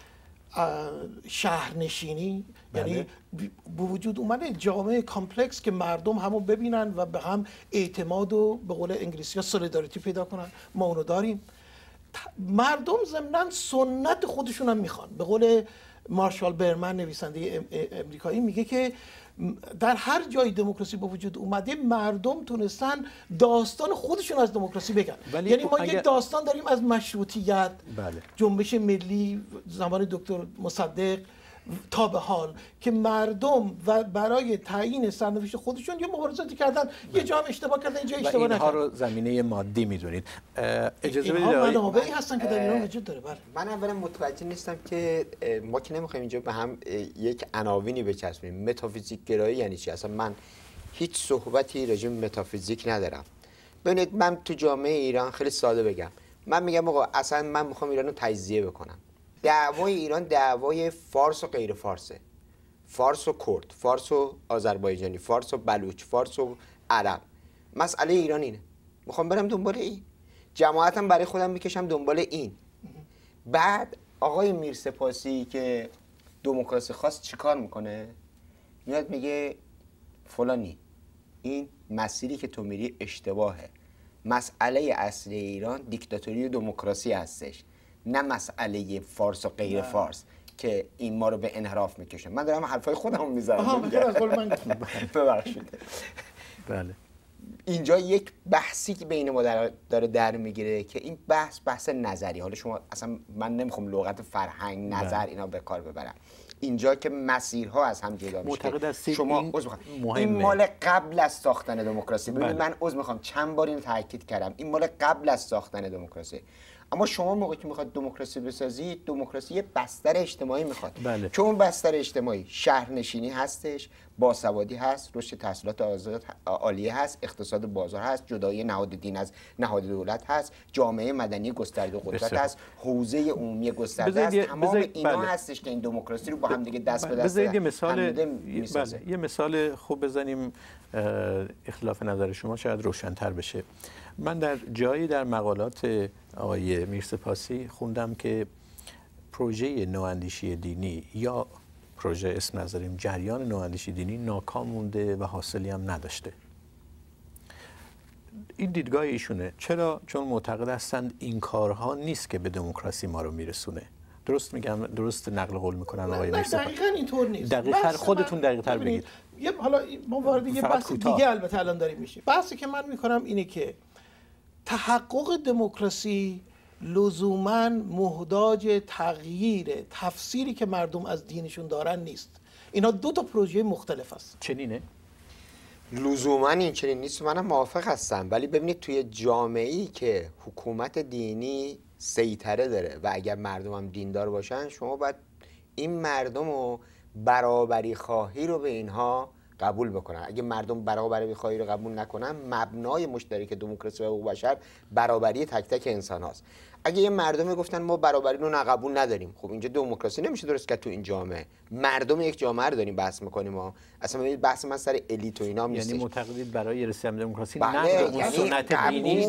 شهرنشینی، یعنی به وجود اومده جامعه کامپلکس که مردم همو ببینن و به هم اعتماد و به قول انگلیسی ها سولیداریتی پیدا کنن. ما اونو داریم. مردم ضمناً سنت خودشون هم میخوان. به قول مارشال برمن نویسنده امریکایی میگه که در هر جای دموکراسی به وجود اومده مردم تونستن داستان خودشون از دموکراسی بگن. یعنی ما یک داستان داریم از مشروطیت، جنبش ملی زمان دکتر مصدق تا به حال که مردم و برای تعیین سرنوشت خودشون یه مبارزاتی کردن، یه جا هم اشتباه کردن، اینجا اشتباه نکردن. اینها رو زمینه مادی میدونید. اجازه بدید منابعی هستن که در ایران وجود داره. بله. من اولا متوجه نیستم که ما که نمیخوایم اینجا به هم یک عناوینی بچسبیم. متافیزیک گرایی یعنی چی؟ اصلا من هیچ صحبتی راجع به متافیزیک ندارم. ببینید من تو جامعه ایران خیلی ساده بگم، من میگم آقا اصلا من میخوام ایران رو تجزیه بکنم. دعوای ایران دعوای فارس و غیر فارسه، فارس و کرد، فارس و آذربایجانی، فارس و بلوچ، فارس و عرب. مسئله ایران اینه. میخوام برم دنبال این، جماعتم برای خودم میکشم دنبال این. بعد آقای میرسپاسی که دموکراسی خواست چیکار میکنه؟ میاد میگه فلانی این مسیری که تو میری اشتباهه. مسئله اصلی ایران دیکتاتوری و دموکراسی هستش، نه مسئله فارس و غیر فارس که این ما رو به انحراف میکشه. من دارم حرفای خودم میزنم. ببخشید. بله. اینجا یک بحثی که بین ما داره در میگیره که این بحث نظری. حالا شما اصلا من نمیخوام لغت فرهنگ نظر اینا به کار ببرم. اینجا که مسیرها از هم جدا میشه. شما این مال قبل از ساختن دموکراسی. ببینید من میخوام چند بار اینو تاکید کردم، این مال قبل از ساختن دموکراسی. اما شما موقعی که میخواد دموکراسی بسازید، دموکراسی یه بستر اجتماعی میخواد. بله. چون بستر اجتماعی شهرنشینی هستش، باسوادی هست، رشد تحصیلات عالیه هست، اقتصاد بازار هست، جدایی نهاد دین از نهاد دولت هست، جامعه مدنی گسترده قدرت هست، حوزه عمومی گسترده است. تمام اینا هستش که این دموکراسی رو با هم دیگه دست به دست یه مثال خوب بزنیم اختلاف نظر شما شاید روشن‌تر بشه. من در جایی در مقالات آقای میرسپاسی خوندم که پروژه نواندیشی دینی یا پروژه اسم نذاریم جریان نواندیشی دینی ناکام مونده و حاصلی هم نداشته. این دیدگاه ایشونه. چرا؟ چون معتقد هستند این کارها نیست که به دموکراسی ما رو میرسونه. درست میگم؟ درست نقل قول میکنن آقای نه میرزا؟ دقیقاً اینطور نیست. دقیقاً خودتون دقیق‌تر بگید. حالا ما وارد یه بحث دیگه البته الان داریم میشیم. بحثی که من میکنم اینه که تحقق دموکراسی لزوماً محتاج تغییر تفسیری که مردم از دینشون دارن نیست. اینا دو تا پروژه مختلف است. چنینه؟ لزوما این چنین نیست، منم موافق هستم، ولی ببینید توی جامعه‌ای که حکومت دینی سیطره داره و اگر مردم هم دیندار باشن، شما باید این مردم رو برابری خواهی رو به اینها قبول بکنن. اگه مردم برابری خواهی رو قبول نکنن، مبنای مشترک دموکراسی و حقوق بشر برابری تک تک انسان هاست. اگه یه مردمی گفتن ما برابری رو قبول نداریم، خب اینجا دموکراسی نمیشه درست کرد. تو این جامعه مردم یک جامعه رو داریم بحث میکنیم ما. اصلا ببینید بحث من سر الیت و اینا هم نیست. یعنی معتقدید برای رسیدن به دموکراسی بله، نقد یعنی سنت دینی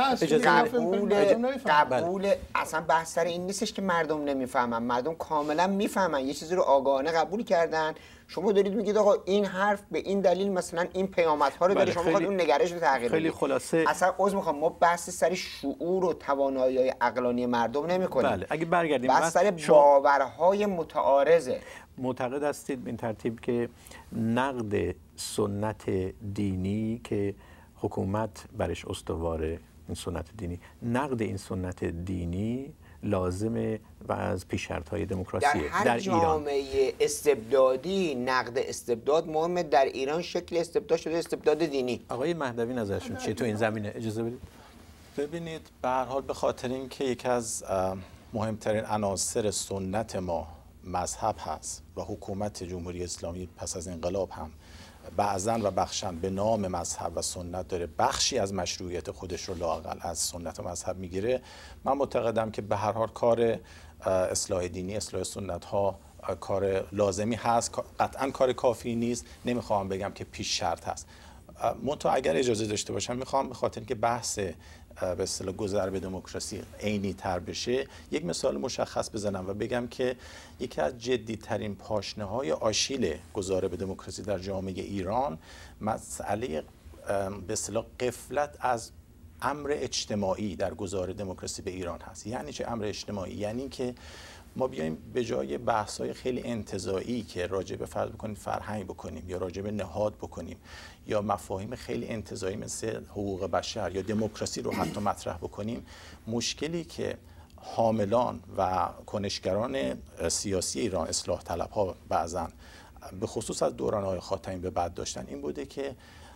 قبول اصلا بحث سر این نیستش که مردم نمیفهمن، مردم کاملا میفهمن، یه چیزی رو آگاهانه قبول کردن. شما دارید میگید آقا این حرف به این دلیل مثلا این پیامدها رو داره، شما میخواید اون نگرش رو تغییر بدید. خیلی خلاصه اصلا عذر میخوام، ما بحث سر شعور و توانایی‌های عقلانی مردم نمی‌کنیم. بله، اگه برگردیم بحث سر باورهای متعارضه. معتقد هستید به این ترتیب که نقد سنت دینی که حکومت برش استواره، این سنت دینی، نقد این سنت دینی لازمه و از پیش‌شرط‌های دموکراسیه در ایران. جامعه استبدادی نقد استبداد مهمه. در ایران شکل استبداد شده استبداد دینی. آقای مهدوی نظرشون چیه تو این زمینه؟ اجازه بدید. ببینید به هر حال به خاطر اینکه یکی از مهمترین عناصر سنت ما مذهب هست و حکومت جمهوری اسلامی پس از انقلاب هم بعضاً و بخشاً به نام مذهب و سنت داره بخشی از مشروعیت خودش رو لااقل از سنت و مذهب میگیره، من معتقدم که به هر حال کار اصلاح دینی، اصلاح سنت ها کار لازمی هست، قطعاً کار کافی نیست. نمیخوام بگم که پیش شرط هست. منتها اگر اجازه داشته باشم میخوام به خاطر اینکه بحث به اصطلاح گذر به دموکراسی عینی تر بشه یک مثال مشخص بزنم و بگم که یکی از جدی‌ترین پاشنه‌های آشیل گذار به دموکراسی در جامعه ایران مسئله به اصطلاح غفلت از امر اجتماعی در گذار دموکراسی به ایران هست. یعنی چه امر اجتماعی؟ یعنی که ما بیایم به جای بحث‌های خیلی انتزاعی که راجع به فرض بکنیم فرهنگ بکنیم یا راجع به نهاد بکنیم یا مفاهیم خیلی انتزاعی مثل حقوق بشر یا دموکراسی رو حتی مطرح بکنیم، مشکلی که حاملان و کنشگران سیاسی ایران، اصلاح طلب‌ها بعضاً به خصوص از دوران‌های خاتمی به بعد داشتن این بوده که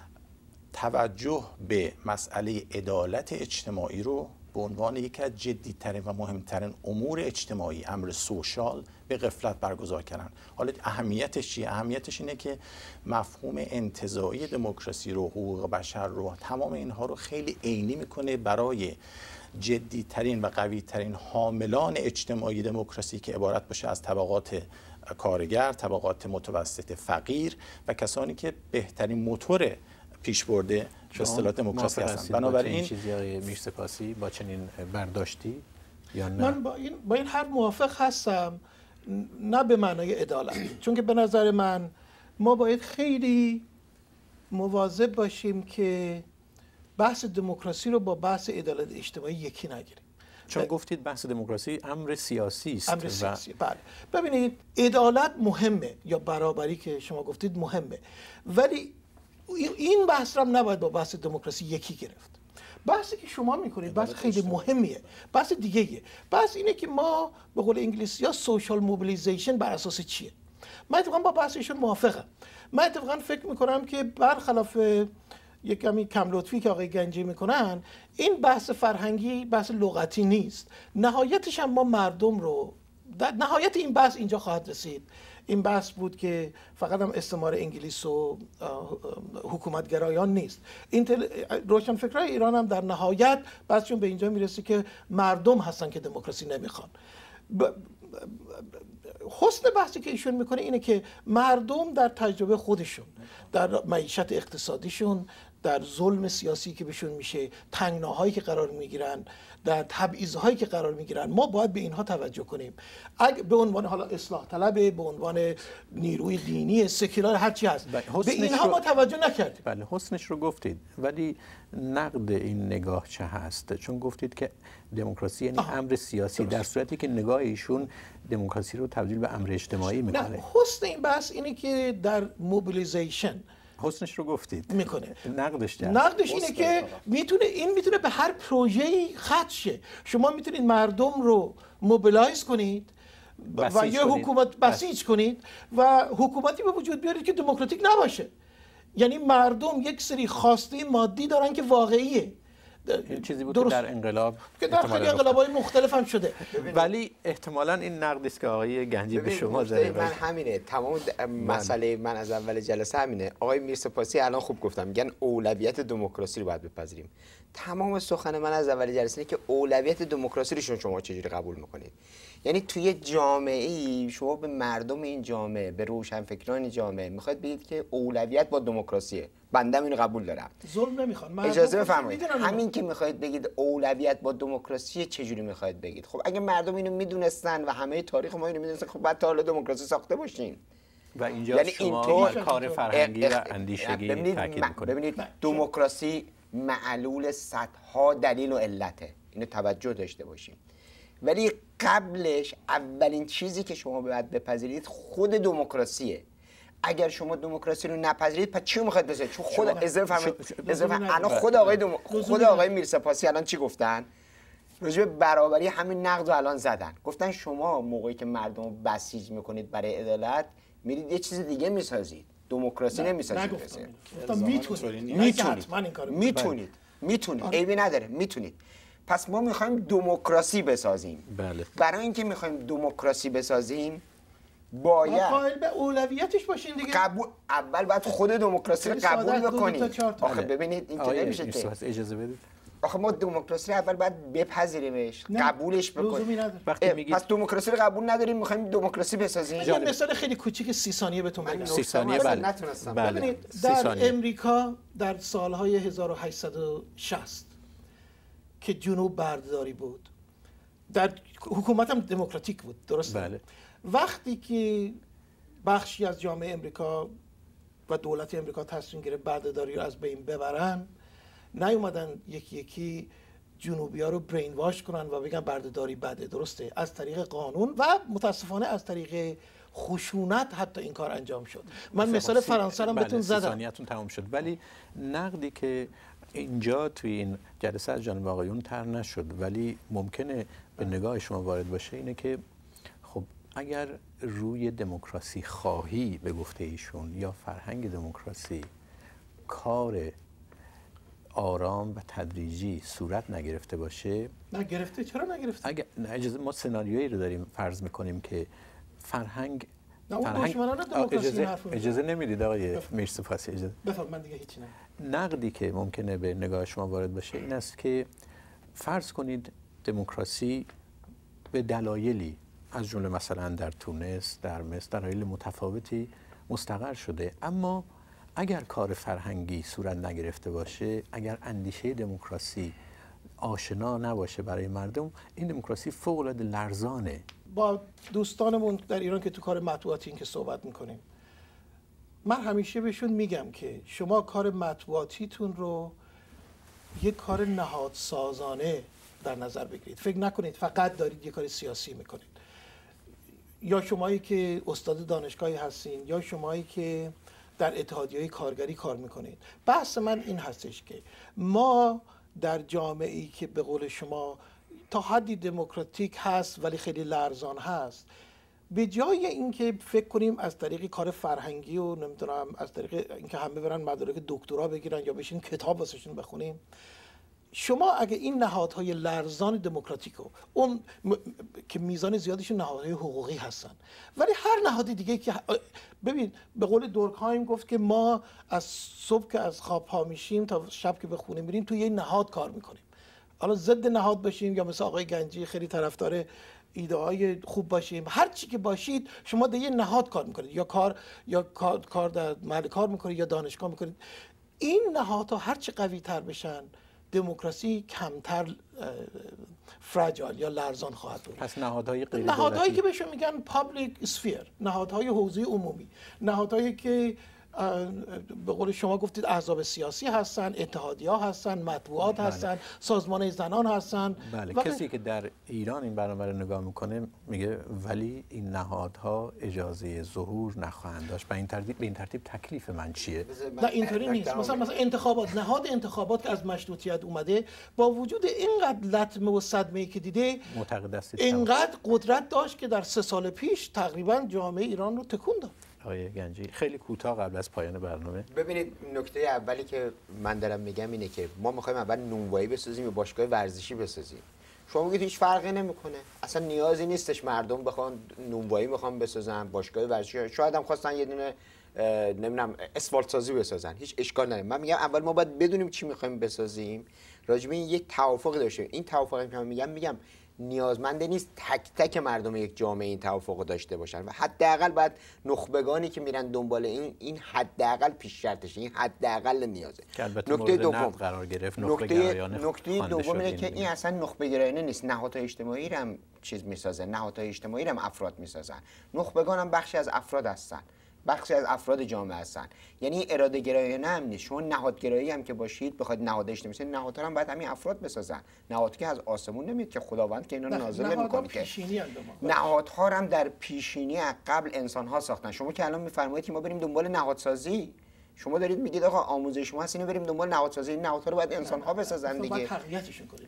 توجه به مسئله عدالت اجتماعی رو به عنوان یکی از جدی‌ترین و مهمترین امور اجتماعی، امر سوشال، به غفلت برگزار کردن. حالا اهمیتش چیه؟ اهمیتش اینه که مفهوم انتزاعی دموکراسی رو، حقوق بشر رو، تمام اینها رو خیلی عینی میکنه برای جدی‌ترین و قوی‌ترین حاملان اجتماعی دموکراسی که عبارت باشه از طبقات کارگر، طبقات متوسط فقیر و کسانی که بهترین موتور پیشبرده به اصطلاح دموکراسی هستن. بنابراین چیزی های میرسپاسی با چنین برداشتی یا نه؟ من با این حرف موافق هستم، نه به معنای عدالت، چون که به نظر من ما باید خیلی مواظب باشیم که بحث دموکراسی رو با بحث عدالت اجتماعی یکی نگیریم. چون گفتید بحث دموکراسی امر سیاسی است. امر سیاسی، بله. ببینید عدالت مهمه یا برابری که شما گفتید مهمه، ولی این بحث رو هم نباید با بحث دموکراسی یکی گرفت. بحثی که شما میکنید بحث خیلی مهمیه. بحث دیگه‌ایه. بحث اینه که ما به قول انگلیسی‌ها سوشال موبیلیزیشن بر اساس چیه؟ من اتفاقا با بحثشون موافقم. من اتفاقا فکر میکنم که برخلاف یک کمی کم لطفی که آقای گنجی میکنن، این بحث فرهنگی بحث لغتی نیست. نهایتش هم ما مردم رو، در نهایت این بحث اینجا خواهد رسید. این بحث بود که فقط هم استعمار انگلیس و حکومتگرایان نیست. روشنفکرای ایران هم در نهایت بحثشون به اینجا میرسه که مردم هستن که دموکراسی نمیخوان. حسن بحثی که ایشون میکنه اینه که مردم در تجربه خودشون، در معیشت اقتصادیشون، در ظلم سیاسی که بهشون میشه، تنگناهایی که قرار میگیرن، در تبعیض‌هایی که قرار میگیرن، ما باید به اینها توجه کنیم. اگه به عنوان حالا اصلاح طلبه، به عنوان نیروی دینی سکولار، هر چی هست، به اینها ما توجه نکردیم. بله، حسنش رو گفتید، ولی نقد این نگاه چه هست؟ چون گفتید که دموکراسی یعنی امر سیاسی، در صورتی که نگاه ایشون دموکراسی رو تبدیل به امر اجتماعی میکنه. نه، حسن این بحث اینه که در موبیلیزیشن حسنش رو گفتید میکنه. نقدش اینه که میتونه به هر پروژه‌ای ختم شه. شما میتونید مردم رو موبیلایز کنید و یه حکومت بسیج کنید و حکومتی به وجود بیارید که دموکراتیک نباشه. یعنی مردم یک سری خواسته مادی دارن که واقعیه. این چیزی بود که در انقلاب که در خیلی انقلاب‌های مختلف هم شده. ولی احتمالاً این نقدی است که آقای گنجی به شما زده. من همینه، تمام مسئله من از اول جلسه همینه. آقای میرسپاسی الان خوب گفتم، میگن اولویت دموکراسی رو باید بپذیریم. تمام سخن من از اول جلسه اینه که اولویت دموکراسی رو شما چجوری قبول میکنید. یعنی توی جامعه‌ای شما به مردم این جامعه، به روشنفکران جامعه میخواید بگید که اولویت با دموکراسیه. بنده اینو قبول دارم. ظلم نمیخوان. اجازه بفرمایید. همین که میخواید بگید اولویت با دموکراسی، چجوری میخواید بگید؟ خب اگه مردم اینو میدونستن و همه تاریخ ما اینو میدونستن، خب بعد تا حالا دموکراسی ساخته باشین. و اینجا یعنی شما کار فرهنگی و اندیشگی تاکید میکنید. ببینید دموکراسی معلول صدها دلیل و علته. اینو توجه داشته باشیم. ولی قبلش اولین چیزی که شما باید بپذیرید خود دموکراسیه. اگر شما دموکراسی رو نپذیرید پس چی رو میخواید بذارید؟ چون خود الان خود آقای میرسپاسی الان چی گفتن؟ راجع به برابری همین نقد رو الان زدن. گفتن شما موقعی که مردم رو بسیج میکنید برای عدالت، میرید یه چیز دیگه میسازید. دموکراسی نمیسازید. میتونید. عیبی نداره، میتونید. پس ما میخوایم دموکراسی بسازیم. بله. برای اینکه میخوایم دموکراسی بسازیم باید قائل به اولویتش باشین دیگه. اول باید خود دموکراسی رو قبول بکنید. آخه ببینید این که نمیشه که اجازه بدید. آخه ما دموکراسی رو اول باید بپذیریمش، قبولش بکنیم. وقتی میگید پس دموکراسی رو قبول نداریم، میخوایم دموکراسی بسازیم. یه مثال خیلی کوچیک 30 ثانیه بهتون بگم. 30 ثانیه بله. ببینید در امریکا در سالهای 1860 که جنوب بردهداری بود، در حکومت هم دموکراتیک بود، درسته؟ بله. وقتی که بخشی از جامعه امریکا و دولت امریکا تصمیم گرفت بردهداری رو از بین ببرن، نیومدن یکی یکی جنوبی‌ها رو برین واش کنن و بگن بردهداری بده، درسته؟ از طریق قانون و متاسفانه از طریق خشونت حتی این کار انجام شد. من مثال فرانسه رو بهتون زدم. ثانیه‌تون تموم شد. ولی نقدی که اینجا توی این جلسه از جانب آقایون طرح نشد ولی ممکنه به نگاه شما وارد باشه اینه که خب اگر روی دموکراسی خواهی به گفته ایشون یا فرهنگ دموکراسی کار آرام و تدریجی صورت نگرفته باشه، نگرفته؟ چرا نگرفته؟ اگر اجازه ما سناریویی رو داریم فرض میکنیم که فرهنگ اجازه نمیدید آقای میرسپاسی. اجازه بفرمایید. من دیگه هیچی نمیگم. نقدی که ممکنه به نگاه شما وارد باشه این است که فرض کنید دموکراسی به دلایلی از جمله مثلا در تونس، در مصر، دلایل متفاوتی مستقر شده، اما اگر کار فرهنگی صورت نگرفته باشه، اگر اندیشه دموکراسی آشنا نباشه برای مردم، این دموکراسی فوق‌العاده لرزانه. با دوستانمون در ایران که تو کار مطبوعاتی این که صحبت میکنیم، من همیشه بهشون میگم که شما کار مطبوعاتیتون رو یک کار نهادسازانه در نظر بگیرید. فکر نکنید فقط دارید یک کار سیاسی میکنید. یا شمایی که استاد دانشگاهی هستین یا شمایی که در اتحادیه‌های کارگری کار میکنید، بحث من این هستش که ما در جامعه‌ای که به قول شما تا حدی دموکراتیک هست ولی خیلی لرزان هست، به جای اینکه فکر کنیم از طریق کار فرهنگی و نمیدونم از طریق اینکه همه برن مدارک دکترا بگیرن یا بشین کتاب واسهشون بخونیم، شما اگه این نهادهای لرزان دموکراتیکو اون که میزان زیادشون نهادهای حقوقی هستن، ولی هر نهاد دیگه که ببین به قول دورکهایم گفت که ما از صبح که از خواب پا میشیم تا شب که به خونه میریم توی یه نهاد کار میکنیم. حالا ضد نهاد باشیم یا مثل آقای گنجی خیلی طرفدار ایده های خوب باشیم، هر چی که باشید شما در یه نهاد کار میکنید، یا کار در محل کار میکنید یا دانشگاه میکنید. این نهادها هرچی قوی تر بشن دموکراسی کمتر فراجایل یا لرزان خواهد بود. پس نهادهای غیر نهادهایی دولتی که بهشون میگن پابلیک اسفیر، نهادهای حوزه عمومی، نهادهایی که به قول شما گفتید احزاب سیاسی هستن، اتحادیه‌ها هستن، مطبوعات هستن، سازمان زنان هستن. بله. کسی که در ایران این برنامه رو نگاه میکنه میگه ولی این نهادها اجازه ظهور نخواهند داشت. به این ترتیب تکلیف من چیه؟ نه اینطوری نیست. مثلا انتخابات، نهاد انتخابات که از مشروطیت اومده با وجود اینقدر لطمه و صدمه‌ای که دیده معتقد هستید اینقدر قدرت داشت که در 3 سال پیش تقریبا جامعه ایران رو تکون داد. آقای گنجی خیلی کوتاه قبل از پایان برنامه. ببینید نکته اولی که من دارم میگم اینه که ما میخوایم اول نونوایی بسازیم یا باشگاه ورزشی بسازیم. شما میگید هیچ فرقی نمیکنه، اصلا نیازی نیستش مردم بخوان نونوایی بخوان بسازن، باشگاه ورزشی شاید هم خواستن یه دونه نمیدونم اسفالت سازی بسازن، هیچ اشکال نداره. من میگم اول ما باید بدونیم چی میخوایم بسازیم، راجع به این یک توافقی داشته باشیم. این توافقی که من میگم نیازمند نیست تک تک مردم یک جامعه این توافق داشته باشن و حداقل باید نخبگانی که میرن دنبال این حداقل پیش شرطشه، این حداقل نیازه. نکته دوم قرار گرفت نکته دوم اینه که این اصلا نخبه گرایانه نیست، نهادهای اجتماعی رو هم چیز میسازه، نهادهای اجتماعی رو هم افراد میسازن، نخبگان هم بخشی از افراد هستن، بخشی از افراد جامعه هستن. یعنی اراده گرایانه هم نیست. شما نهادگرایی هم که باشید بخواید نهاد اجتماعی نهادها هم باید همین افراد بسازن. نهاد که از آسمون نمیاد که خداوند که اینا رو نازل نمیکنه که نهادها هم در پیشینی از قبل انسان ها ساختن. شما که الان میفرمایید که ما بریم دنبال نهادسازی، شما دارید میگید آقا آموزش ما هست اینو بریم دنبال نهادسازی، این نهادها رو باید انسان ها بسازن دیگه. باید تقویتشون کنید.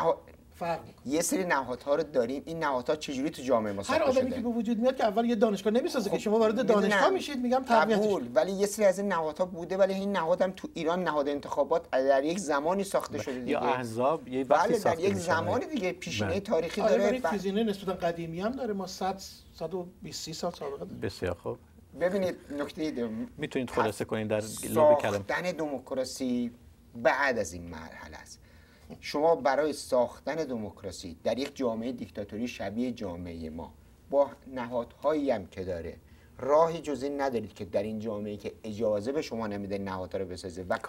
یه سری نهادها رو داریم، این نهادها چجوری تو جامعه ما ساخته شده؟ هر آدمی که به وجود میاد که اول یه دانشگاه نمیسازه که شما وارد دانشگاه میشید، میگم تقویتش. ولی یه سری از این نهادها بوده، ولی این نهاد هم تو ایران نهاد انتخابات در یک زمانی ساخته شده دیگه. یا احزاب یه وقتی در یک زمانی دیگه پیشینه تاریخی داره. داره. پیشینه نسبتا قدیمی هم داره. ما 120 سال سابقه داریم. بسیار خوب. ببینید نکته دوم میتونید خلاصه کنید در لب کلام. ساختن دموکراسی بعد از این مرحله است. شما برای ساختن دموکراسی در یک جامعه دیکتاتوری شبیه جامعه ما با نهادهایی هم که داره راهی جز این ندارید که در این جامعه که اجازه به شما نمیده نهادها رو بسازه و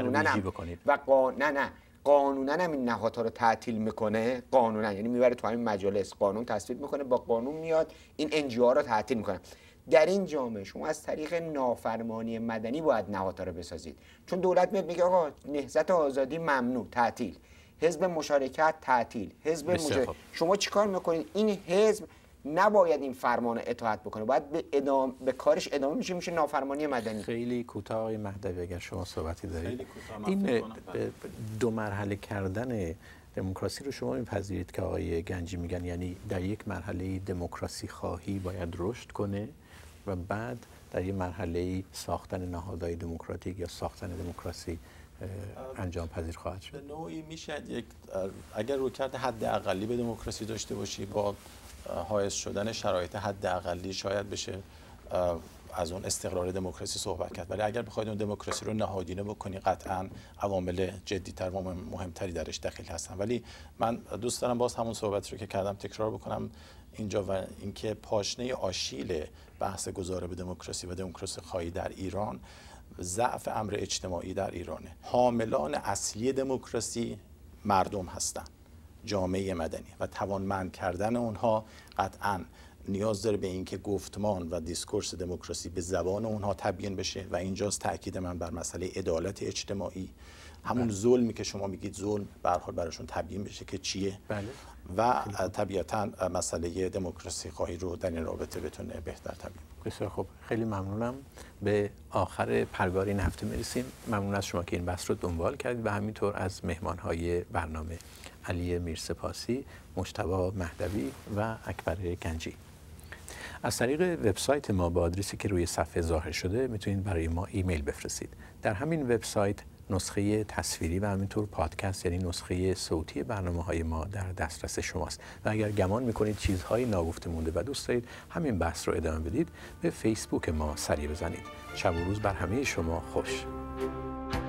قانونا هم این نهادها رو تعطیل میکنه، قانونا یعنی میبره تو همین مجالس قانون تصویب میکنه، با قانون میاد این NGO رو تعطیل میکنه. در این جامعه شما از طریق نافرمانی مدنی باید نهادها رو بسازید، چون دولت میاد میگه آقا نهضت آزادی ممنوع، تعطیل، حزب مشارکت تعطیل، حزب شما چیکار میکنید؟ این حزب نباید این فرمان اطاعت بکنه، باید به کارش ادامه میشه نافرمانی مدنی. خیلی کوتاه آقای مهدوی اگر شما صحبتی دارید. این دو مرحله کردن دموکراسی رو شما میپذیرید که آقای گنجی میگن یعنی در یک مرحله دموکراسی خواهی باید رشد کنه و بعد در یک مرحله ساختن نهادهای دموکراتیک یا ساختن دموکراسی انجام پذیر خواهد شد؟ به نوعی میشه اگر رویکرد حد اقلی به دموکراسی داشته باشی با حائز شدن شرایط حد اقلی شاید بشه از اون استقرار دموکراسی صحبت کرد، ولی اگر بخواید اون دموکراسی رو نهادینه بکنی قطعاً عوامل جدی‌تر و مهمتری درش دخیل هستن. ولی من دوست دارم باز همون صحبتی رو که کردم تکرار بکنم اینجا و اینکه پاشنه آشیل بحث گذار به دموکراسی و دموکراسی خواهی در ایران ضعف امر اجتماعی در ایرانه. حاملان اصلی دموکراسی مردم هستند، جامعه مدنی، و توانمند کردن اونها قطعاً نیاز داره به اینکه گفتمان و دیسکورس دموکراسی به زبان اونها تبیین بشه و اینجاست تاکید من بر مسئله عدالت اجتماعی، همون ظلمی که شما میگید ظلم به هر حال براشون تبیین بشه که چیه. بله. و طبیعتاً مسئله دموکراسی خواهی رو در این رابطه بتونه بهتر تبیین. بسیار خوب، خیلی ممنونم. به آخر پرگار این هفته میرسیم. ممنون از شما که این بحث رو دنبال کردید و همینطور از مهمانهای برنامه علی میرسپاسی، مجتبی مهدوی و اکبر گنجی. از طریق وبسایت ما با آدرسی که روی صفحه ظاهر شده میتونید برای ما ایمیل بفرستید. در همین وبسایت نسخه تصویری و همینطور پادکست یعنی نسخه صوتی برنامه‌های ما در دسترس شماست و اگر گمان می‌کنید چیزهایی ناگفته مونده و دوست دارید همین بحث رو ادامه بدید به فیسبوک ما سری بزنید. شب و روز بر همه شما خوش.